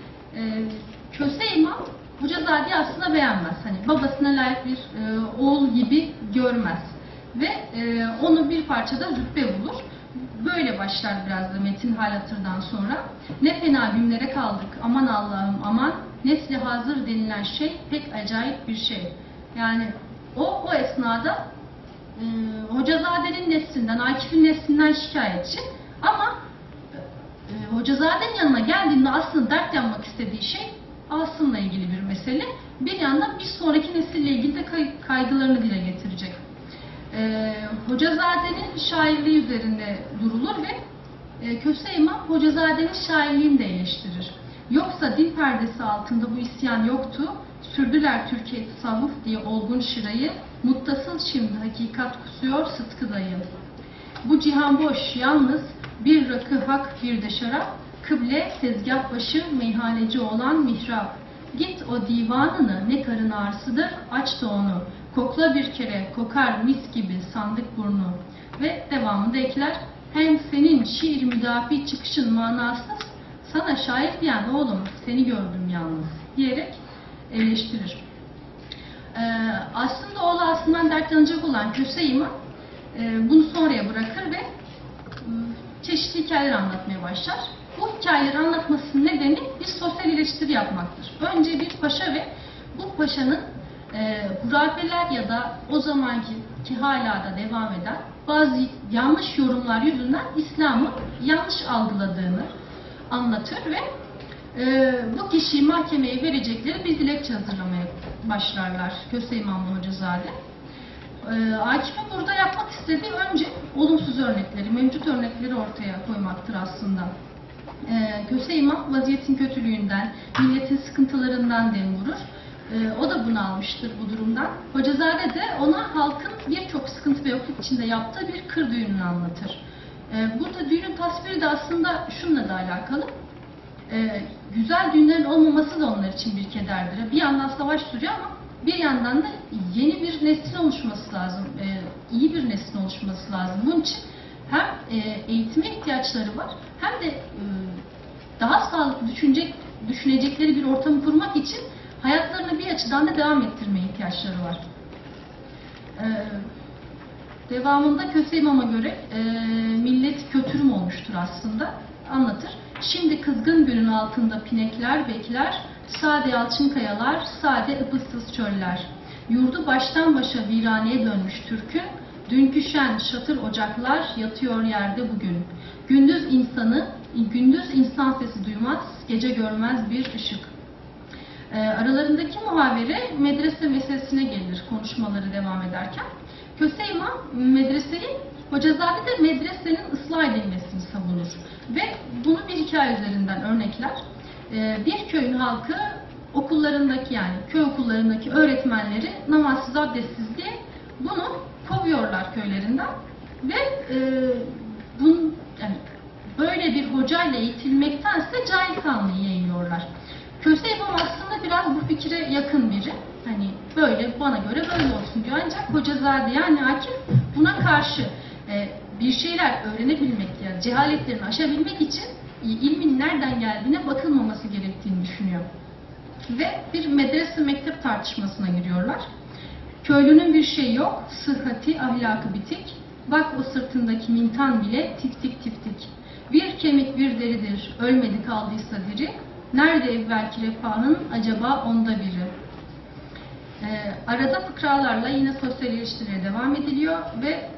Köse İmam Hocazade'yi aslında beğenmez. Hani babasına layık bir oğul gibi görmez. Ve onu bir parçada züppe bulur. Böyle başlar biraz da metin hal hatırdan sonra. Ne fena günlere kaldık, aman Allah'ım aman, nesli hazır denilen şey pek acayip bir şey. Yani o esnada Hocazade'nin neslinden, Akif'in neslinden şikayetçi ama Hocazade'nin yanına geldiğinde aslında dert yanmak istediği şey Asım'la ilgili bir mesele. Bir yandan bir sonraki nesille ilgili de kaygılarını dile getirecek. Hocazade'nin şairliği üzerinde durulur ve Köse İmam Hocazade'nin şairliğini de eleştirir. Yoksa din perdesi altında bu isyan yoktu, sürdüler Türkiye tasavvuf diye olgun şırayı, muttasıl şimdi hakikat kusuyor sıtkı dayı. Bu cihan boş yalnız, bir rakı hak bir de şarap, kıble tezgah başı meyhaneci olan mihrap. Git o divanını ne karın ağrısıdır, aç da onu. Kokla bir kere, kokar mis gibi sandık burnu. Ve devamında ekler, hem senin şiir müdafi çıkışın manasız, sana şair diyen oğlum seni gördüm yalnız diyerek eleştirir. Aslında oğlu aslında dert yanacak olan Köse İmam bunu sonraya bırakır ve çeşitli hikayeler anlatmaya başlar. Bu hikayeleri anlatmasının nedeni bir sosyal eleştiri yapmaktır. Önce bir paşa ve bu paşanın hurafeler ya da o zamanki ki hala da devam eden bazı yanlış yorumlar yüzünden İslam'ı yanlış algıladığını, anlatır ve bu kişiyi mahkemeye verecekleri bir dilekçe hazırlamaya başlarlar Köse İmamlı Hocazade. Akif'in burada yapmak istediği önce olumsuz örnekleri, mevcut örnekleri ortaya koymaktır aslında. Köse İmam vaziyetin kötülüğünden, milletin sıkıntılarından dem vurur. O da bunu almıştır bu durumdan. Hocazade de ona halkın birçok sıkıntı ve yokluk içinde yaptığı bir kır düğününü anlatır. Burada düğünün tasviri de aslında şununla da alakalı. Güzel düğünlerin olmaması da onlar için bir kederdir. Bir yandan savaş sürüyor ama bir yandan da yeni bir neslin oluşması lazım. İyi bir neslin oluşması lazım. Bunun için hem eğitime ihtiyaçları var hem de daha sağlıklı düşünecekleri bir ortamı kurmak için hayatlarını bir açıdan da devam ettirmeye ihtiyaçları var. Devamında Köse İmam'a göre millet kötürüm olmuştur aslında. Anlatır. Şimdi kızgın günün altında pinekler bekler, sade yalçın kayalar, sade ıpıssız çöller. Yurdu baştan başa viraneye dönmüş Türk'ün, dünkü şen şatır ocaklar yatıyor yerde bugün. Gündüz insan sesi duymaz, gece görmez bir ışık. Aralarındaki muhavere medrese meselesine gelir konuşmaları devam ederken. Köse İmam medreseyi, Hocazade de medresenin ıslah edilmesini savunur. Ve bunu bir hikaye üzerinden örnekler. Bir köyün halkı okullarındaki, yani köy okullarındaki öğretmenleri namazsız, abdestsiz diye bunu kovuyorlar köylerinden. Ve yani böyle bir hocayla eğitilmektense cahil kalmayı yeğliyorlar. Köse İmam aslında biraz bu fikre yakın biri. Hani böyle, bana göre böyle olsun diyor. Ancak Hocazade yani Akif buna karşı bir şeyler öğrenebilmek, yani cehaletlerini aşabilmek için ilmin nereden geldiğine bakılmaması gerektiğini düşünüyor. Ve bir medrese mektep tartışmasına giriyorlar. Köylünün bir şeyi yok, sıhhati, ahlakı bitik. Bak o sırtındaki mintan bile tiftik tiftik. Bir kemik bir deridir, ölmedi kaldıysa diri. Nerede evvelki refahın acaba onda biri? Arada fıkralarla yine sosyal eleştiriye devam ediliyor ve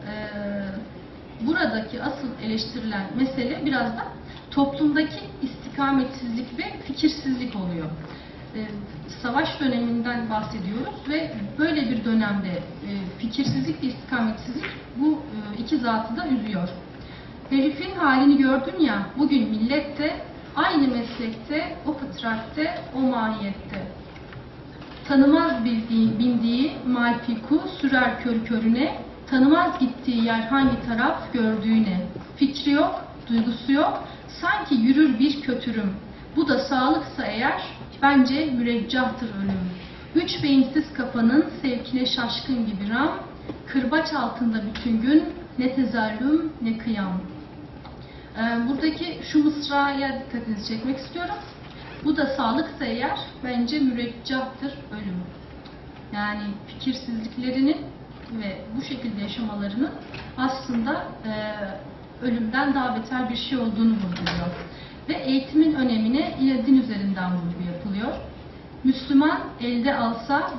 buradaki asıl eleştirilen mesele biraz da toplumdaki istikametsizlik ve fikirsizlik oluyor. Savaş döneminden bahsediyoruz ve böyle bir dönemde fikirsizlik ve istikametsizlik bu iki zatı da üzüyor. Herifin halini gördün ya, bugün millette, aynı meslekte, o fıtratte, o mahiyette. Tanımaz bindiği malfiku sürer kör körüne, tanımaz gittiği yer hangi taraf gördüğüne. Fikri yok, duygusu yok, sanki yürür bir kötürüm. Bu da sağlıksa eğer, bence müreccahtır ölüm. Üç beyinsiz kafanın sevkine şaşkın gibi ram, kırbaç altında bütün gün ne tezellüm ne kıyam. Buradaki şu mısraya dikkatinizi çekmek istiyorum. Bu da sağlıksa eğer, bence müreccahtır ölüm. Yani fikirsizliklerinin ve bu şekilde yaşamalarının aslında ölümden daha beter bir şey olduğunu vurguluyor. Ve eğitimin önemine yine din üzerinden vurgu yapılıyor. Müslüman elde alsa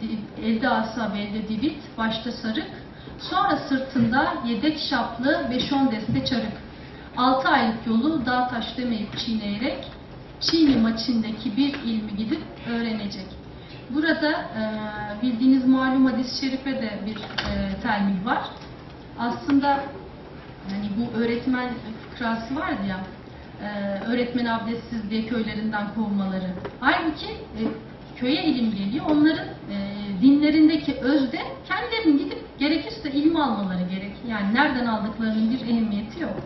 belde divit, başta sarık, sonra sırtında yedek şaplı 5-10 deste çarık. 6 aylık yolu dağ taş demeyip çiğneyerek, Çiğli maçındaki bir ilmi gidip öğrenecek. Burada bildiğiniz malum hadis-i şerife de bir telmih var. Aslında hani bu öğretmen fıkrası vardı ya, öğretmen abdestsiz diye köylerinden kovmaları. Halbuki köye ilim geliyor. Onların dinlerindeki özde kendilerinin gidip gerekirse ilmi almaları gerek. Yani nereden aldıklarının bir ehemmiyeti yok.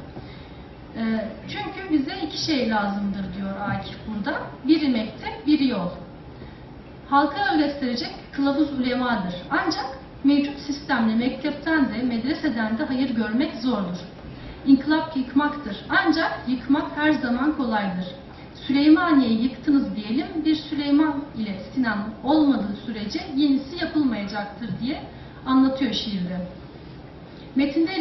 Çünkü bize iki şey lazımdır diyor Akif burada. Biri mektep, biri yol. Halka yol gösterecek kılavuz ulemadır. Ancak mevcut sistemle mektepten de medreseden de hayır görmek zordur. İnkılap yıkmaktır. Ancak yıkmak her zaman kolaydır. Süleymaniye'yi yıktınız diyelim, bir Süleyman ile Sinan olmadığı sürece yenisi yapılmayacaktır diye anlatıyor şiirde. Metinde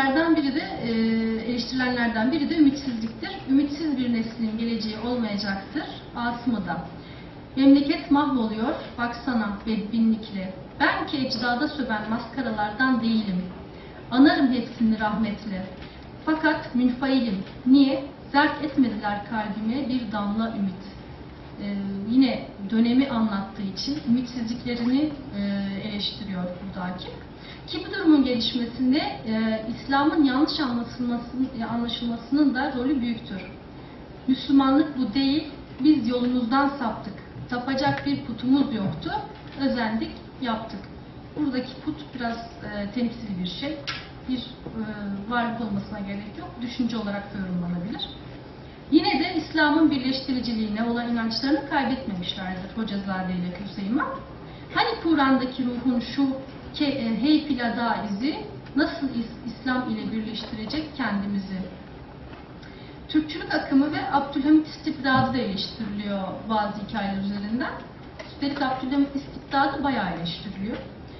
eleştirilenlerden biri de ümitsizliktir. Ümitsiz bir neslin geleceği olmayacaktır. Asmı'da. Memleket mahvoluyor, baksana bedbinlikle. Ben ki ecdada söven maskaralardan değilim. Anarım hepsini rahmetle. Fakat münfailim. Niye? zerk etmediler kalbime bir damla ümit. Yine dönemi anlattığı için ümitsizliklerini eleştiriyor burada Akif. Ki bu durumun gelişmesinde İslam'ın yanlış anlaşılmasının da rolü büyüktür. Müslümanlık bu değil, biz yolumuzdan saptık. Tapacak bir putumuz yoktu, özendik, yaptık. Buradaki put biraz temsili bir şey. Bir varlık olmasına gerek yok, düşünce olarak da yorumlanabilir. Yine de İslam'ın birleştiriciliğine olan inançlarını kaybetmemişlerdir Hocazade ile Hüseyin. Hani Kur'an'daki ruhun şu hey pilada izi nasıl İslam ile birleştirecek kendimizi? Türkçülük akımı ve Abdülhamit istibdadı da eleştiriliyor bazı hikayeler üzerinden. Üstelik Abdülhamit istibdadı bayağı eleştiriliyor.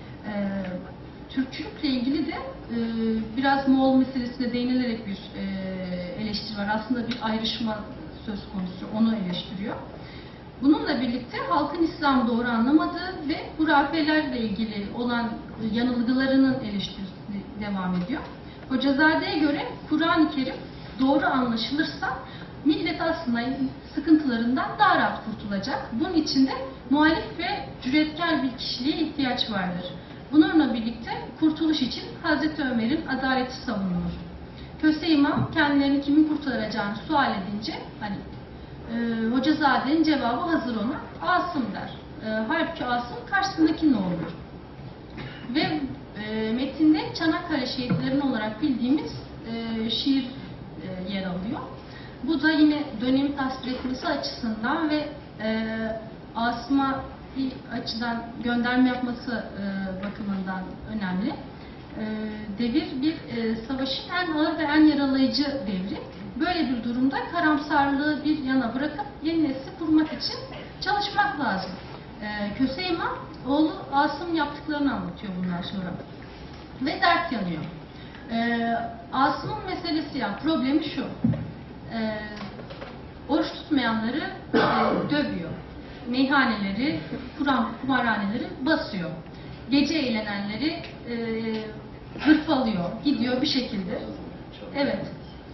Türkçülükle ilgili de biraz Moğol meselesine değinilerek bir eleştiri var. Aslında bir ayrışma söz konusu, onu eleştiriyor. Bununla birlikte halkın İslam'ı doğru anlamadığı ve hurafelerle ilgili olan yanılgılarının eleştirisi devam ediyor. Hocazade'ye göre Kur'an-ı Kerim doğru anlaşılırsa millet aslında sıkıntılarından daha rahat kurtulacak. Bunun için de muhalif ve cüretkar bir kişiliğe ihtiyaç vardır. Bununla birlikte kurtuluş için Hazreti Ömer'in adaleti savunulur. Köse İmam kendilerini kimin kurtaracağını sual edince hani Hocazade'nin cevabı hazır ona. Asım der. Halbuki Asım karşısındaki ne olur? Ve metinde Çanakkale şehitlerinin olarak bildiğimiz şiir yer alıyor. Bu da yine dönemi tasvir etmesi açısından ve Asım'a bir açıdan gönderme yapması bakımından önemli. Devir bir savaşın en ağır ve en yaralayıcı devri. Böyle bir durumda karamsarlığı bir yana bırakıp yeni nesli kurmak için çalışmak lazım. Köse İmam oğlu Asım yaptıklarını anlatıyor bundan sonra. Ve dert yanıyor. Asım'ın meselesi yani problemi şu. Oruç tutmayanları dövüyor. Meyhaneleri, kumarhaneleri basıyor. Gece eğlenenleri hırpalıyor. Gidiyor bir şekilde. Evet.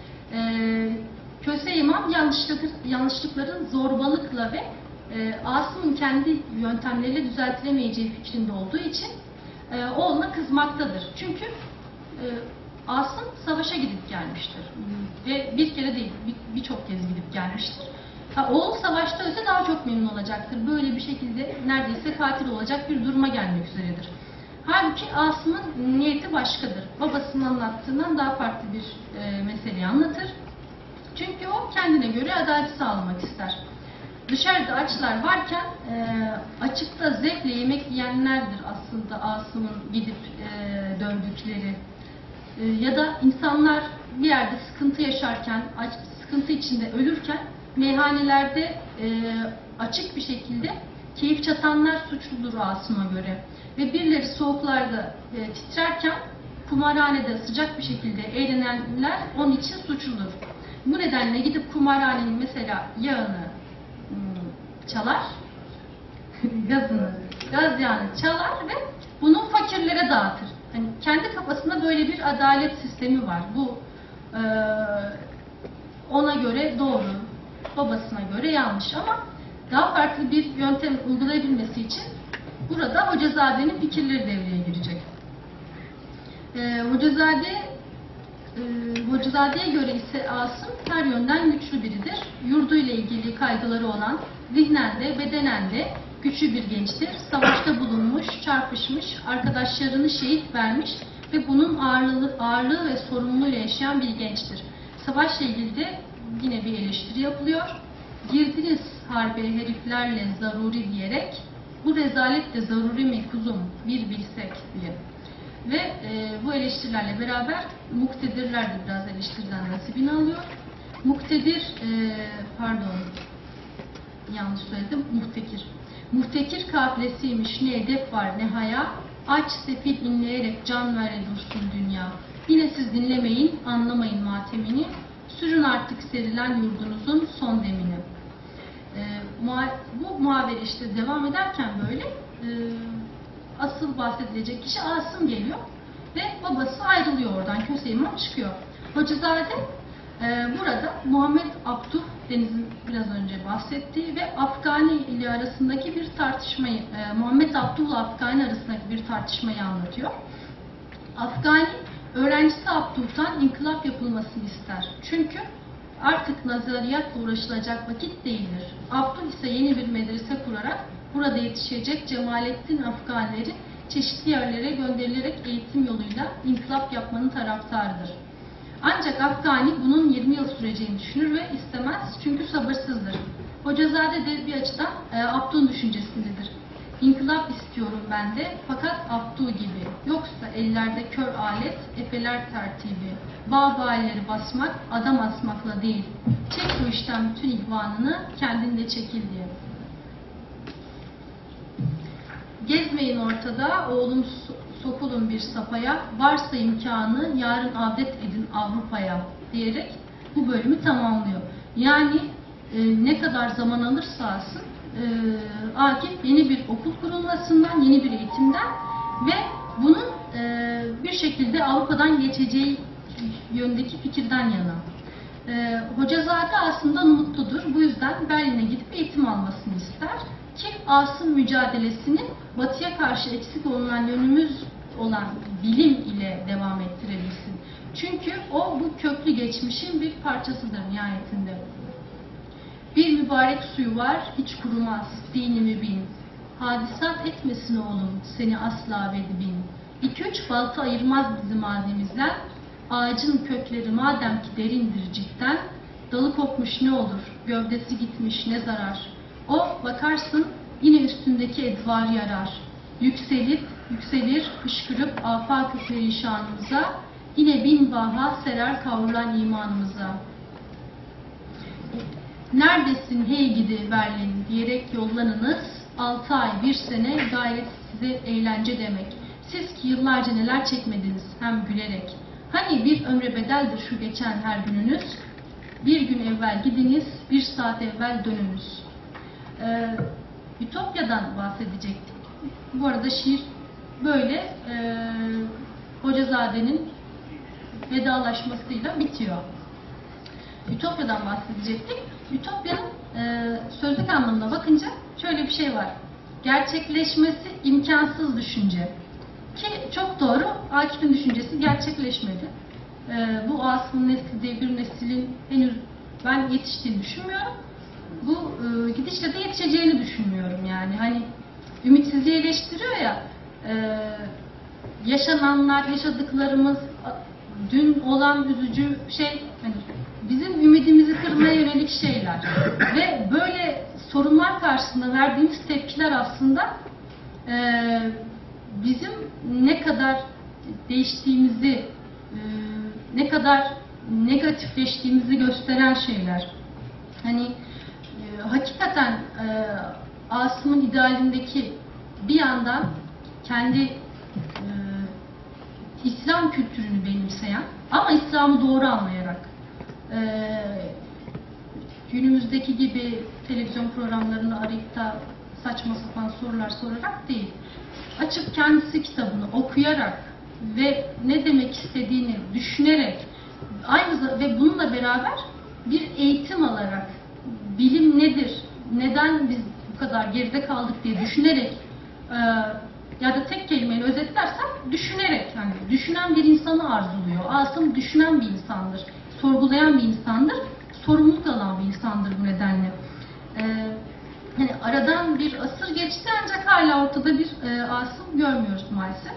Köse İmam yanlışlıkların zorbalıkla ve Asım'ın kendi yöntemleriyle düzeltilemeyeceği fikrinde olduğu için oğluna kızmaktadır. Çünkü Asım savaşa gidip gelmiştir. Ve bir kere değil, birçok kez gidip gelmiştir. Oğul savaşta ölse daha çok memnun olacaktır. Böyle bir şekilde neredeyse katil olacak bir duruma gelmek üzeredir. Halbuki Asım'ın niyeti başkadır. Babasının anlattığından daha farklı bir meseleyi anlatır. Çünkü o kendine göre adalet sağlamak ister. Dışarıda açlar varken açıkta zevkle yemek yiyenlerdir aslında Asım'ın gidip dövdükleri. Ya da insanlar bir yerde sıkıntı yaşarken, sıkıntı içinde ölürken meyhanelerde açık bir şekilde keyif çatanlar suçludur Asım'a göre. Ve birileri soğuklarda titrerken kumarhanede sıcak bir şekilde eğlenenler onun için suçludur. Bu nedenle gidip kumarhanenin mesela yağını çalar, gaz yağını çalar ve bunu fakirlere dağıtır. Yani kendi kafasında böyle bir adalet sistemi var. Bu ona göre doğru, babasına göre yanlış ama daha farklı bir yöntem uygulayabilmesi için burada Hocazade'nin fikirleri devreye girecek. Hocazade'ye göre ise Asım her yönden güçlü biridir. Yurduyla ilgili kaygıları olan, zihnen de bedenen de güçlü bir gençtir. Savaşta bulunmuş, çarpışmış, arkadaşlarını şehit vermiş ve bunun ağırlığı ve sorumluluğuyla yaşayan bir gençtir. Savaşla ilgili de yine bir eleştiri yapılıyor. Girdiniz harbe heriflerle zaruri diyerek, bu rezalet de zaruri mi kuzum bir bilsek diye. Ve bu eleştirilerle beraber muktedirler de biraz eleştiriden nasibini alıyor. Muktedir, yanlış söyledim, muhtekir. Muhtekir kafilesiymiş, ne edep var ne haya, aç sefil inleyerek can ver dursun dünya. Yine siz dinlemeyin, anlamayın matemini, sürün artık serilen yurdunuzun son demini. Bu muhabere işte devam ederken böyle asıl bahsedilecek kişi Asım geliyor ve babası ayrılıyor oradan. Köse İmam çıkıyor. Hocazade Burada Muhammed Abduh, Deniz'in biraz önce bahsettiği ve Afgani ile arasındaki bir tartışmayı, Muhammed Abduh ile Afgani arasındaki bir tartışmayı anlatıyor. Afgani, öğrencisi Abduh'tan inkılap yapılmasını ister. Çünkü artık nazariyatla uğraşılacak vakit değildir. Abduh ise yeni bir medrese kurarak burada yetişecek Cemalettin Afganileri çeşitli yerlere gönderilerek eğitim yoluyla inkılap yapmanın taraftarıdır. Ancak Afgani bunun 20 yıl süreceğini düşünür ve istemez çünkü sabırsızdır. Hocazade de bir açıdan Abduh'un düşüncesindedir. İnkılap istiyorum ben de fakat Abduh gibi. Yoksa ellerde kör alet, efeler tertibi. Bağ-bağilleri basmak, adam asmakla değil. Çek bu işten bütün ihvanını, kendinle çekil diye. Gezmeyin ortada, oğlum sokulun bir sapaya, varsa imkanı yarın avdet edin Avrupa'ya diyerek bu bölümü tamamlıyor. Yani ne kadar zaman alırsa alsın Akif yeni bir okul kurulmasından, yeni bir eğitimden ve bunun bir şekilde Avrupa'dan geçeceği yöndeki fikirden yana. Hocazade aslında mutludur. Bu yüzden Berlin'e gidip eğitim almasını ister ki Asım mücadelesini Batı'ya karşı eksik olunan yönümüz olan bilim ile devam ettirebilsin. Çünkü o bu köklü geçmişin bir parçasıdır nihayetinde. Bir mübarek suyu var, hiç kurumaz, dinimi bin. Hadisat etmesin oğlum, seni asla bedbin. 2-3 balta ayırmaz bizi mazimizden. Ağacın kökleri madem ki derindir cidden, dalı kopmuş ne olur, gövdesi gitmiş ne zarar. O bakarsın yine üstündeki edvarı yarar. Yükselir, fışkırıp afak-ı perişanımıza, yine bin baha serer kavrulan imanımıza. Neredesin hey gidi Berlin diyerek yollanınız, 6 ay 1 sene gayet size eğlence demek. Siz ki yıllarca neler çekmediniz hem gülerek. Hani bir ömre bedeldir şu geçen her gününüz, bir gün evvel gidiniz, 1 saat evvel dönünüz. Ütopya'dan bahsedecektik. Bu arada şiir böyle Hocazade'nin vedalaşmasıyla bitiyor. Ütopya'dan bahsedecektik. Ütopya'nın sözlük anlamına bakınca şöyle bir şey var. Gerçekleşmesi imkansız düşünce. Ki çok doğru, Akif'in düşüncesi gerçekleşmedi. Bu Asım'ın nesli diye bir neslin henüz ben yetiştiğini düşünmüyorum. Bu gidişle de yetişeceğini düşünmüyorum yani. Hani ümitsizliği eleştiriyor ya, yaşananlar, yaşadıklarımız, dün olan üzücü şey, hani bizim ümidimizi kırmaya yönelik şeyler. Ve böyle sorunlar karşısında verdiğimiz tepkiler aslında bizim ne kadar değiştiğimizi, ne kadar negatifleştiğimizi gösteren şeyler. Hani hakikaten Asım'ın idealindeki bir yandan kendi İslam kültürünü benimseyen ama İslam'ı doğru anlayarak günümüzdeki gibi televizyon programlarını arayıp da saçma sapan sorular sorarak değil, açıp kendisi kitabını okuyarak ve ne demek istediğini düşünerek ve bununla beraber bir eğitim alarak bilim nedir, neden biz bu kadar geride kaldık diye düşünerek ya da tek kelimeyle özetlersem düşünerek, yani düşünen bir insanı arzuluyor. Asım düşünen bir insandır, sorgulayan bir insandır, sorumluluk alan bir insandır bu nedenle. Hani aradan bir asır geçti ancak hala ortada bir Asım görmüyoruz maalesef.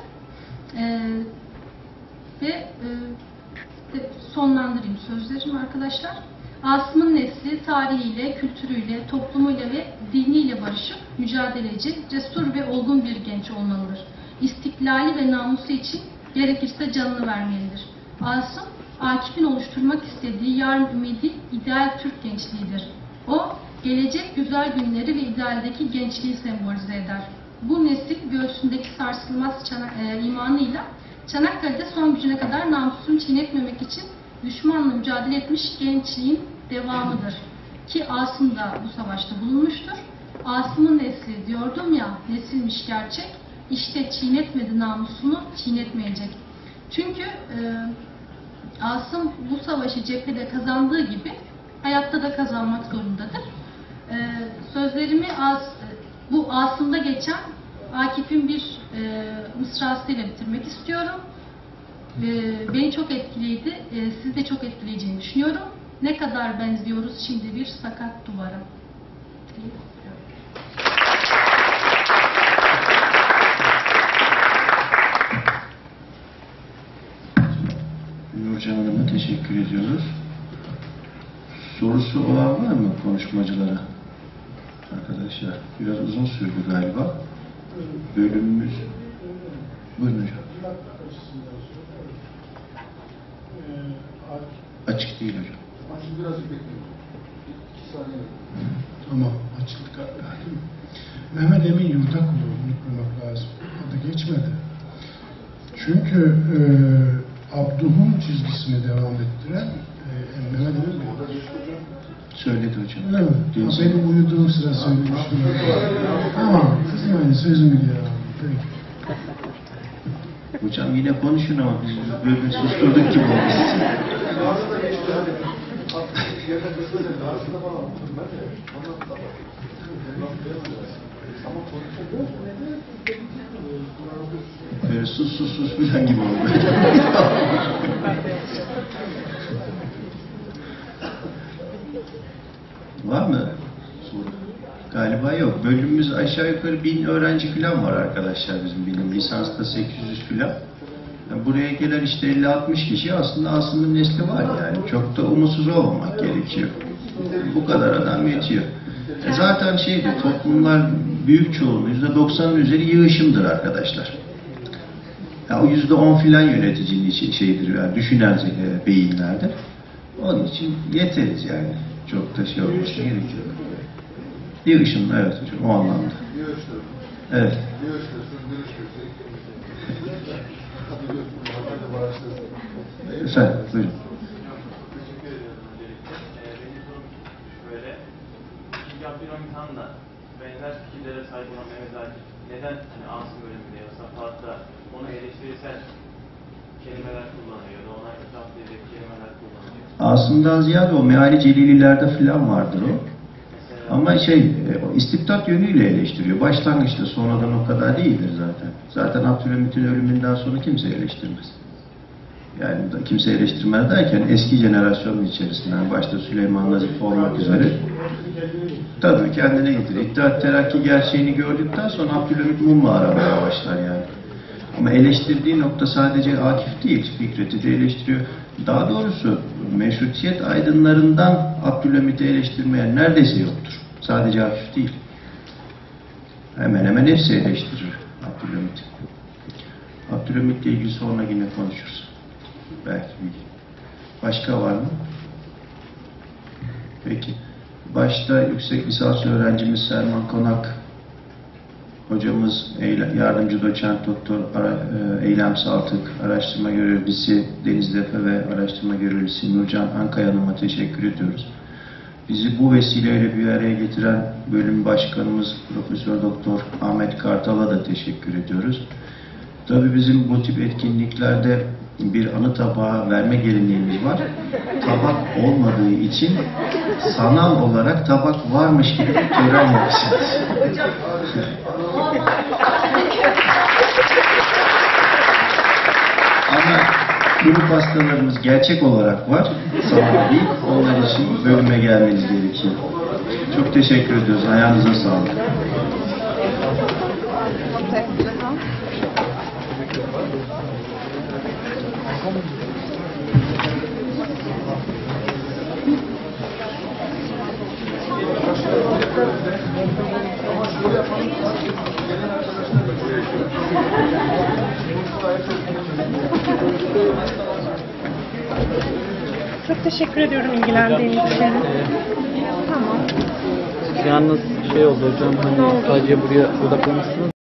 Sonlandırayım sözlerimi arkadaşlar. Asım'ın nesli tarihiyle, kültürüyle, toplumuyla ve diniyle barışıp mücadeleci, cesur ve olgun bir genç olmalıdır. İstiklali ve namusu için gerekirse canını vermelidir. Asım, Akif'in oluşturmak istediği yarın ümidi ideal Türk gençliğidir. O, gelecek güzel günleri ve idealdeki gençliği sembolize eder. Bu nesil göğsündeki sarsılmaz imanıyla Çanakkale'de son gücüne kadar namusunu çiğnetmemek için düşmanla mücadele etmiş gençliğin devamıdır. Ki Asım da bu savaşta bulunmuştur. Asım'ın nesli diyordum ya, nesilmiş gerçek. İşte çiğnetmedi namusunu, çiğnetmeyecek. Çünkü Asım bu savaşı cephede kazandığı gibi hayatta da kazanmak zorundadır. Sözlerimi bu Asım'da geçen Akif'in bir mısrasıyla bitirmek istiyorum. Beni çok etkiledi, sizi de çok etkileyeceğini düşünüyorum. Ne kadar benziyoruz şimdi bir sakat duvara. Nurcan Hanım'a teşekkür ediyoruz. Sorusu olan var mı konuşmacılara? Arkadaşlar biraz uzun sürdü galiba. Bölümümüz... Buyurun hocam. Açık değil hocam. Biraz bekleyin. 2 saniye. Tamam, açıldık. Mehmet Emin Yurtakulu unutmamak lazım. Adı geçmedi. Çünkü Abduh'un çizgisine devam ettiren Mehmet Emin mi? Söyledi hocam. Öyle mi? Benim uyuduğum sıra söylemiştim. Tamam, kızmayın, sözümü geri aldım. Peki. Hocam yine konuşun ama biz böyle susturduk gibi oldu. Böyle sus filan gibi oldu. Var mı soru? Galiba yok. Bölümümüz aşağı yukarı 1000 öğrenci falan var arkadaşlar bizim bilim. Lisansta 800 falan. Yani buraya gelen işte 50-60 kişi aslında Asım'ın nesli var yani. Çok da umutsuz olmamak gerekiyor. Bu kadar adam yetiyor. Zaten toplumlar büyük çoğunluğu %90'ın üzeri yığışımdır arkadaşlar. Ya o %10 filan yöneticinin şeydir yani düşünen beyinlerdir. Onun için yeteriz yani. Çok da şey olması gerekiyor. Yığışım, evet hocam o anlamda. Evet. Efendim, buyurun. Abdülhamit Han da benzer fikirlere sahip olan Mehmet Akif neden Asım bölümünde ya Safahat'ta onu eleştirisel kelimeler kullanıyor ya da ona hitap edecek kelimeler kullanıyor? Asım'dan ziyade o meali celililerde falan vardır o. Ama o istibdat yönüyle eleştiriyor. Başlangıçta sonradan o kadar değildir zaten. Zaten Abdülhamit'in ölümünden sonra kimse eleştirmez. Yani kimse eleştirmez derken eski jenerasyonun içerisinden başta Süleyman Nazif olmak üzere tabii kendine getirir. İttihat Terakki gerçeğini gördükten sonra Abdülhamit mumla aramaya başlar yani. Ama eleştirdiği nokta sadece Akif değil, Fikret'i de eleştiriyor. Daha doğrusu meşrutiyet aydınlarından Abdülhamit'i eleştirmeyen neredeyse yoktur. Sadece Akif değil. Hemen hemen hepsi eleştirir Abdülhamit'i. Abdülhamit'le ilgili sonra yine konuşuruz. Belki bir. Başka var mı? Peki. Başta yüksek lisans öğrencimiz Selman Konak, hocamız yardımcı doçent doktor Eylem Saltık, araştırma görevlisi Deniz Defe ve araştırma görevlisi Nurcan Ankaya Hanım'a teşekkür ediyoruz. Bizi bu vesileyle bir araya getiren bölüm başkanımız Profesör Doktor Ahmet Kartal'a da teşekkür ediyoruz. Tabii bizim bu tip etkinliklerde bir anı tabağı verme geleneğimiz var. Tabak olmadığı için sanal olarak tabak varmış gibi bir tören yapacağız. Ama grup hastalarımız gerçek olarak var. Sanal değil. Onlar için bölüme gelmeniz gerekiyor. Çok teşekkür ediyoruz. Ayağınıza sağlık. Çok teşekkür ediyorum ilgilendiğiniz için. Tamam. Yalnız oldu hocam, hani sadece buraya odaklanmışsınız.